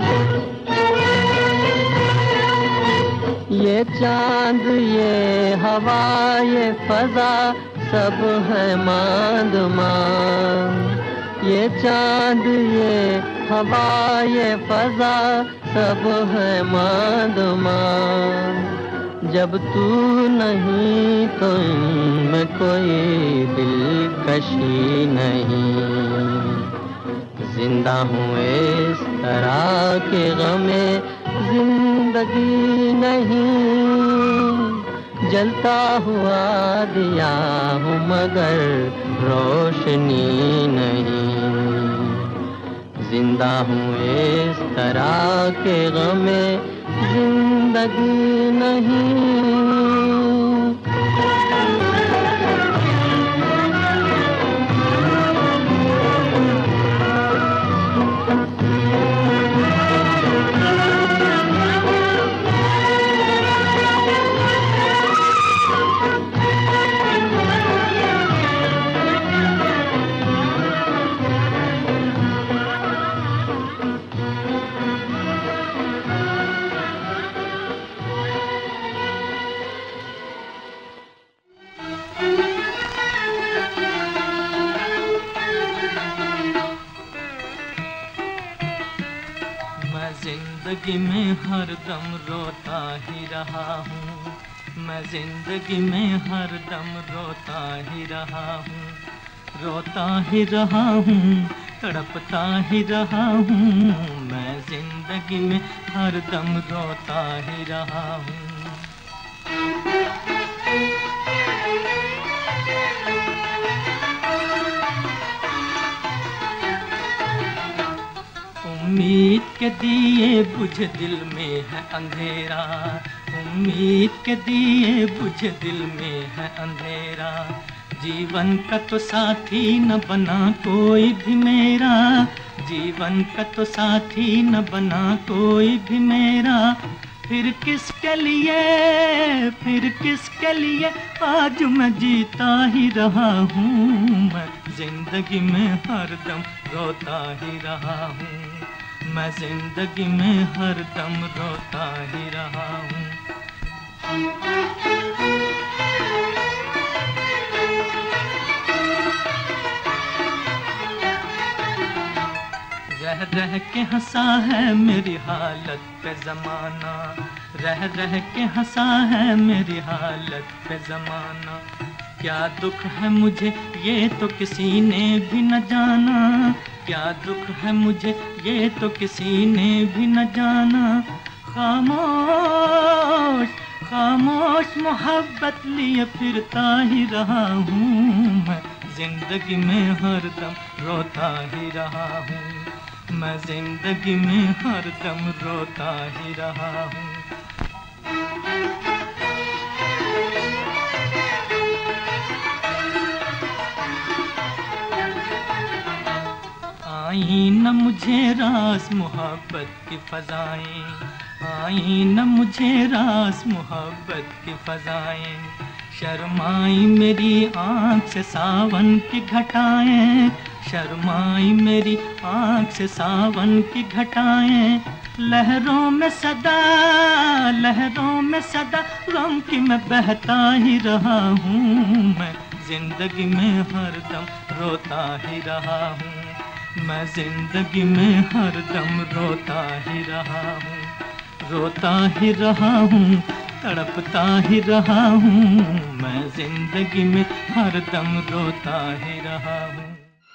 ये चांद ये हवा ये फजा सब है मांद मांद। ये चांद ये हवा ये फजा सब है मांद मांद। जब तू नहीं तो इनमें कोई दिलकशी नहीं। जिंदा हूँ इस तरह के गमे, जिंदगी नहीं। जलता हुआ दिया हूँ मगर रोशनी नहीं। जिंदा हूँ इस तरह के गमे, जिंदगी नहीं। जिंदगी में हरदम रोता ही रहा हूँ, मैं जिंदगी में हरदम रोता ही रहा हूँ, रोता ही रहा हूँ, तड़पता ही रहा हूँ। मैं जिंदगी में हरदम रोता ही रहा हूँ। उम्मीद के दिए बुझ दिल में है अंधेरा, उम्मीद के दिए बुझ दिल में है अंधेरा। जीवन का तो साथी न बना कोई भी मेरा, जीवन का तो साथी न बना कोई भी मेरा। फिर किसके लिए, फिर किसके लिए आज मैं जीता ही रहा हूँ। मैं जिंदगी में हरदम रोता ही रहा हूँ, मैं जिंदगी में हरदम रोता ही रहा हूँ। रह रह के हंसा है मेरी हालत पे ज़माना, रह रह के हंसा है मेरी हालत पे ज़माना। क्या दुख है मुझे ये तो किसी ने भी न जाना, क्या दुख है मुझे ये तो किसी ने भी न जाना। खामोश खामोश मोहब्बत लिए फिरता ही रहा हूँ मैं, जिंदगी में हरदम रोता ही रहा हूँ मैं, जिंदगी में हरदम रोता ही रहा हूँ। आई न मुझे रास मोहब्बत की फजाएं, आई न मुझे रास मोहब्बत की फजाएं, शर्माई मेरी आँख से सावन की घटाएं, शर्माई मेरी आँख से सावन की घटाएं, लहरों में सदा गम की मैं बहता ही रहा हूँ मैं, जिंदगी में हरदम रोता ही रहा हूँ मैं, जिंदगी में हरदम रोता ही रहा हूँ, रोता ही रहा हूँ, तड़पता ही रहा हूँ मैं, जिंदगी में हरदम रोता ही रहा हूँ।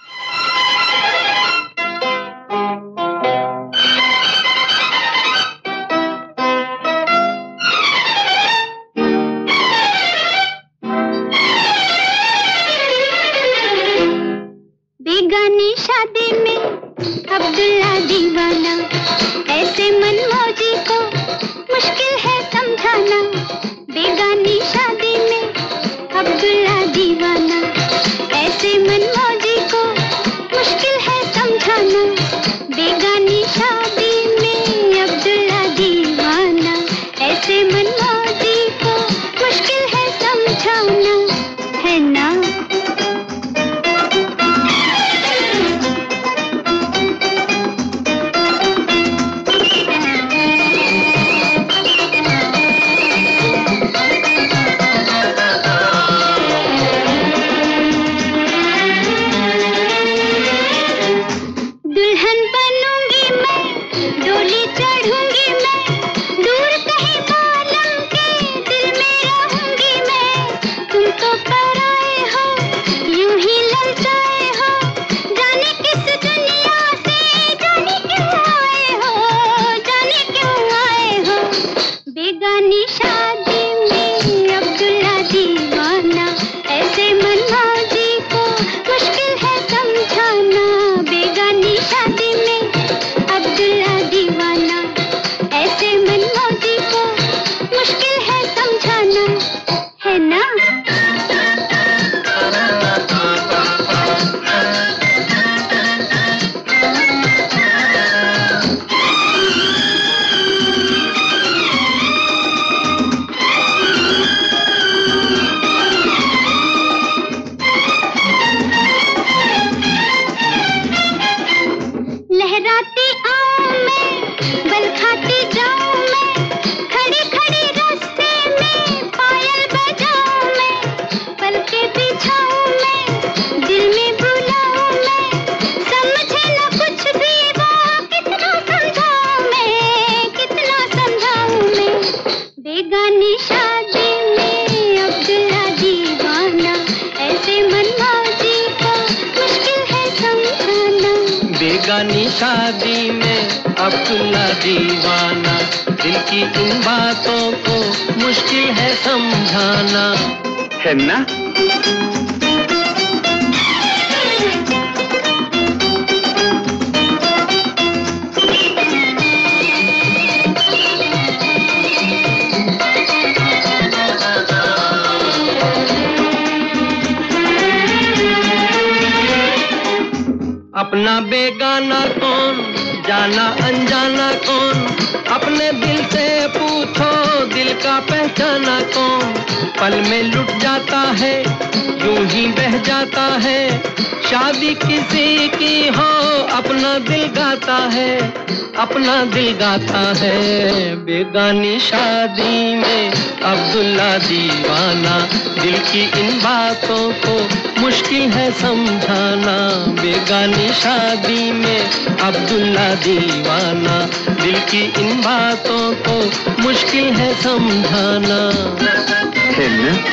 बेगानी शादी में अब्दुल्ला दीवाना, ऐसे मनमौजी को मुश्किल है समझाना। बेगानी शादी में अब्दुल्ला दीवाना, ऐसे मनमौजी को मुश्किल है समझाना। बेगानी शादी में अब्दुल्ला दीवाना, ऐसे मनमौजी को मुश्किल है समझाना, है ना? बेगानी शादी में अब्दुल्ला दीवाना, दिल की इन बातों को मुश्किल है समझाना, है ना? अपना बेगाना कौन, जाना अनजाना कौन, अपने दिल से पूछो दिल का पहचाना कौन। पल में लुट जाता है, यूं ही बह जाता है, शादी किसी की हो अपना दिल गाता है, अपना दिल गाता है। बेगानी शादी में अब्दुल्ला दीवाना, दिल की इन बातों को मुश्किल है समझाना। बेगानी शादी में अब्दुल्ला दीवाना, दिल की इन बातों को मुश्किल है समझाना। है ना?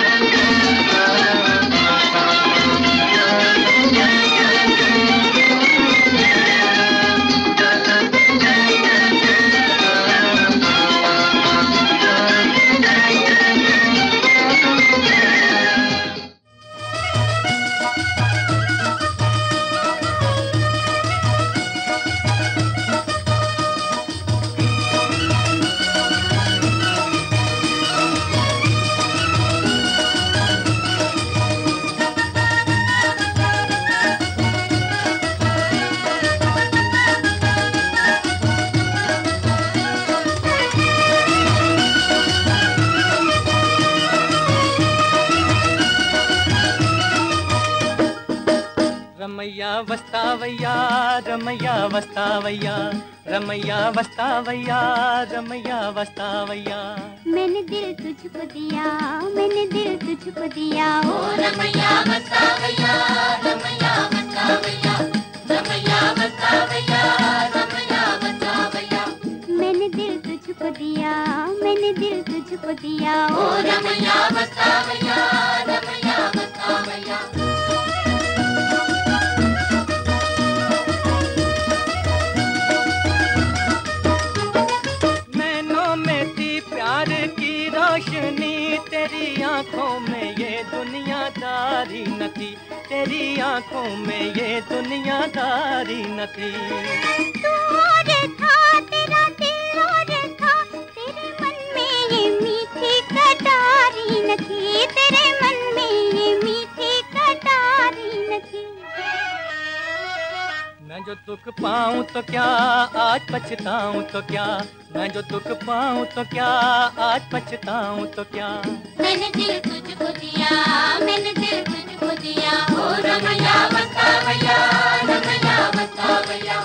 वस्तावैया रमैया वस्तावैया, रमैया वस्तावैया, रमैया वस्तावैया। मैंने दिल तुझको दिया, मैंने दिल तुझको दिया, ओ रमैया वस्तावैया, रमैया वस्तावैया, रमैया वस्तावैया, रमैया वस्तावैया। मैंने दिल तुझको दिया, मैंने दिल तुझको दिया, ओ रमैया वस्तावैया, रमैया वस्तावैया। प्यार की रोशनी तेरी आंखों में ये दुनियादारी न थी, तेरी आंखों में ये दुनियादारी न थी। तू और था तेरा दिल और था, तेरे मन में ये मीठी कटारी न थी, तेरे मन में ये मीठी कटारी न थी। मैं जो दुख पाऊं तो क्या आज पछताऊं तो क्या, मैं जो दुख पाऊं तो क्या आज पछताऊं तो क्या। मैंने दिल तुझको दिया, मैंने दिल तुझको दिया, ओ रमैया वस्तावैया, रमैया वस्तावैया।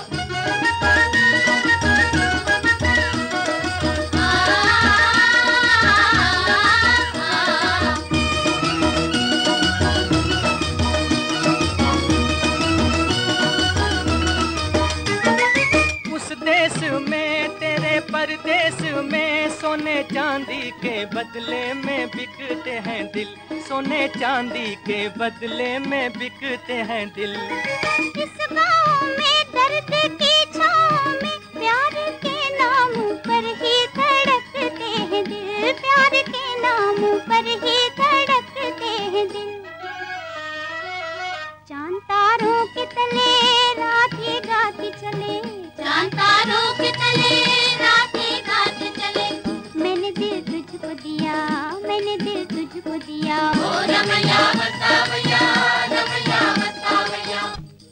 देश में तेरे परदेश में सोने चांदी के बदले में बिकते हैं दिल, सोने चांदी के बदले में बिकते हैं दिल। इस गाँव में दर्द की छाँव में प्यार के नाम पर ही धड़कते हैं दिल, प्यार के नाम पर ही धड़कते हैं दिल। चांद तारों के तले रात ये गाती चले, चांद तारों के तले रात ये गाती चले। मैंने दिल तुझको दिया, मैंने दिल तुझको दिया, ओ रमैया वस्तावैया, रमैया वस्तावैया।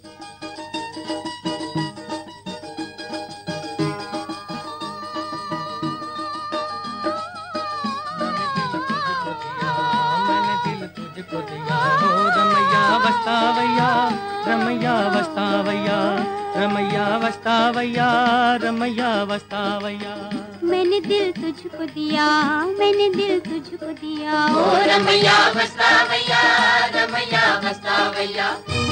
मैंने दिल तुझको दिया, ओ रमैया वस्तावैया, रमैया वस्तावैया, रमैया वस्तावैया, रमैया वस्तावैया। मैंने दिल तुझको दिया, मैंने दिल तुझको दिया, ओ रमैया वस्तावैया, रमैया वस्तावैया।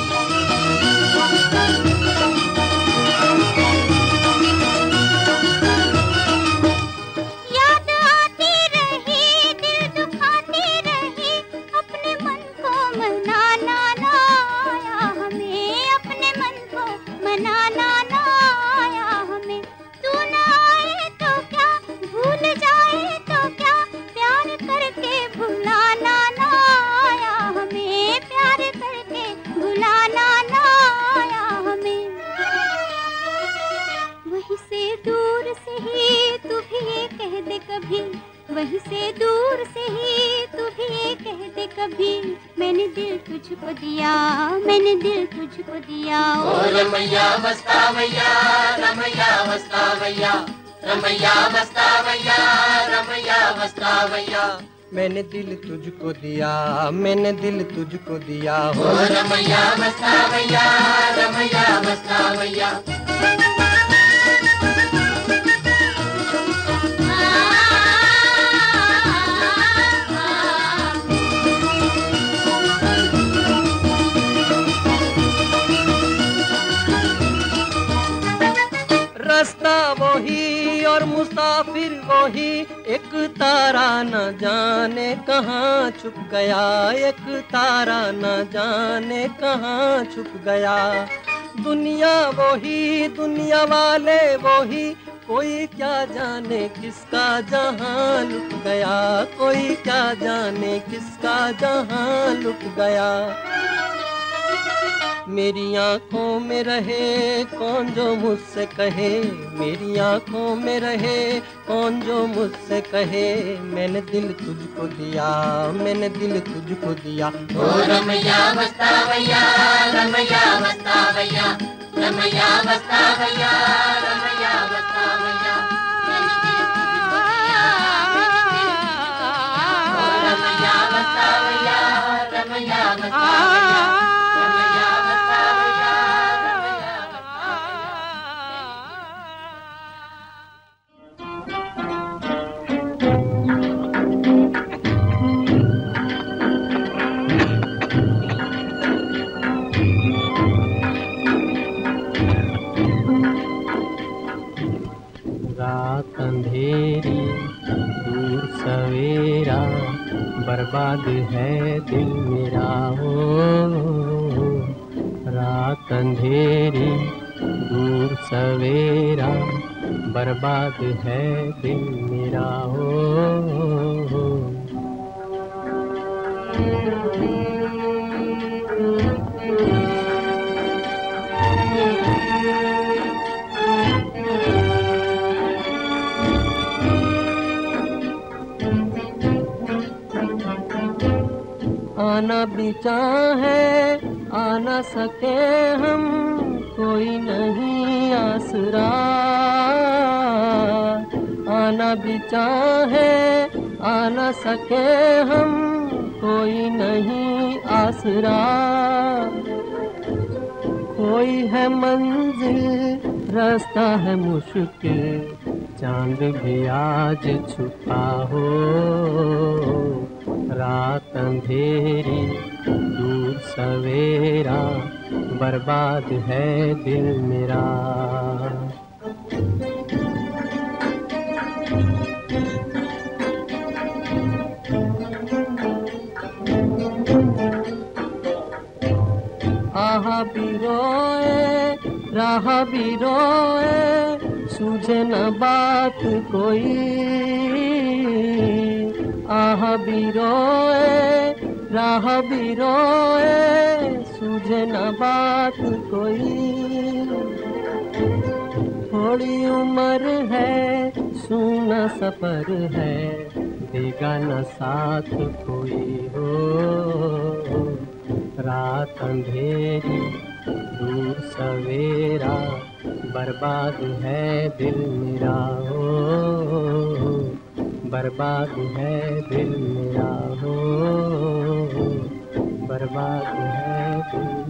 याद आती रही, दिल दुखाती रही, अपने मन को मनाना ना आया हमें, अपने मन को मनाना ना आया हमें। तू ना आए तो क्या, भूल जाए तो क्या, प्यार करके भुलाना ना आया हमें, प्यार करके भुलाना ना आया हमें। वहीं से दूर से ही तू भी ये कह दे कभी, वहीं से दूर से ही तू भी ये कह दे कभी, मैंने दिल तुझको दिया, मैंने दिल तुझको दिया, ओ रमैया वस्तावैया, रमैया वस्तावैया, रमैया वस्तावैया, रमैया वस्तावैया। मैंने दिल तुझको दिया, मैंने दिल तुझको दिया, ओ रमैया वस्तावैया, रमैया वस्तावैया। रास्ता वही और मुसाफिर वही, एक तारा न जाने कहाँ छुप गया, एक तारा न जाने कहाँ छुप गया। दुनिया वही, दुनिया वाले वही, कोई क्या जाने किसका जहां लुट गया, कोई क्या जाने किसका जहां लुट गया। मेरी आँखों में रहे कौन जो मुझसे कहे, मेरी आँखों में रहे कौन जो मुझसे कहे, मैंने दिल तुझको दिया, मैंने दिल तुझको दिया, ओ रमैया वस्तावैया, रमैया वस्तावैया, रमैया वस्तावैया, रमैया वस्तावैया। ओ रमैया वस्तावैया, रमैया वस्तावैया, रमैया वस्तावैया, सवेरा, बर्बाद है दिल मेरा हो। रात अंधेरी दूर सवेरा, बर्बाद है दिल मेरा हो। आना भी चाहे आ न सके हम, कोई नहीं आसरा। आना भी चाहे आ न सके हम, कोई नहीं आसरा। कोई है मंजिल, रास्ता है मुश्किल, चांद भी आज छुपा हो। रात अंधेरी दूर सवेरा, बर्बाद है दिल मेरा। आहा भी रोए, राह भी रोए, सूझे न बात कोई। आह भी रोए, राह भी रोए, सूझे न बात कोई। थोड़ी उम्र है, सूना सफर है, देगा न साथ कोई हो। रात अंधेरी दूर सवेरा, बर्बाद है दिल मेरा हो। बर्बाद है दिल मेरा हो, बर्बाद है दिल।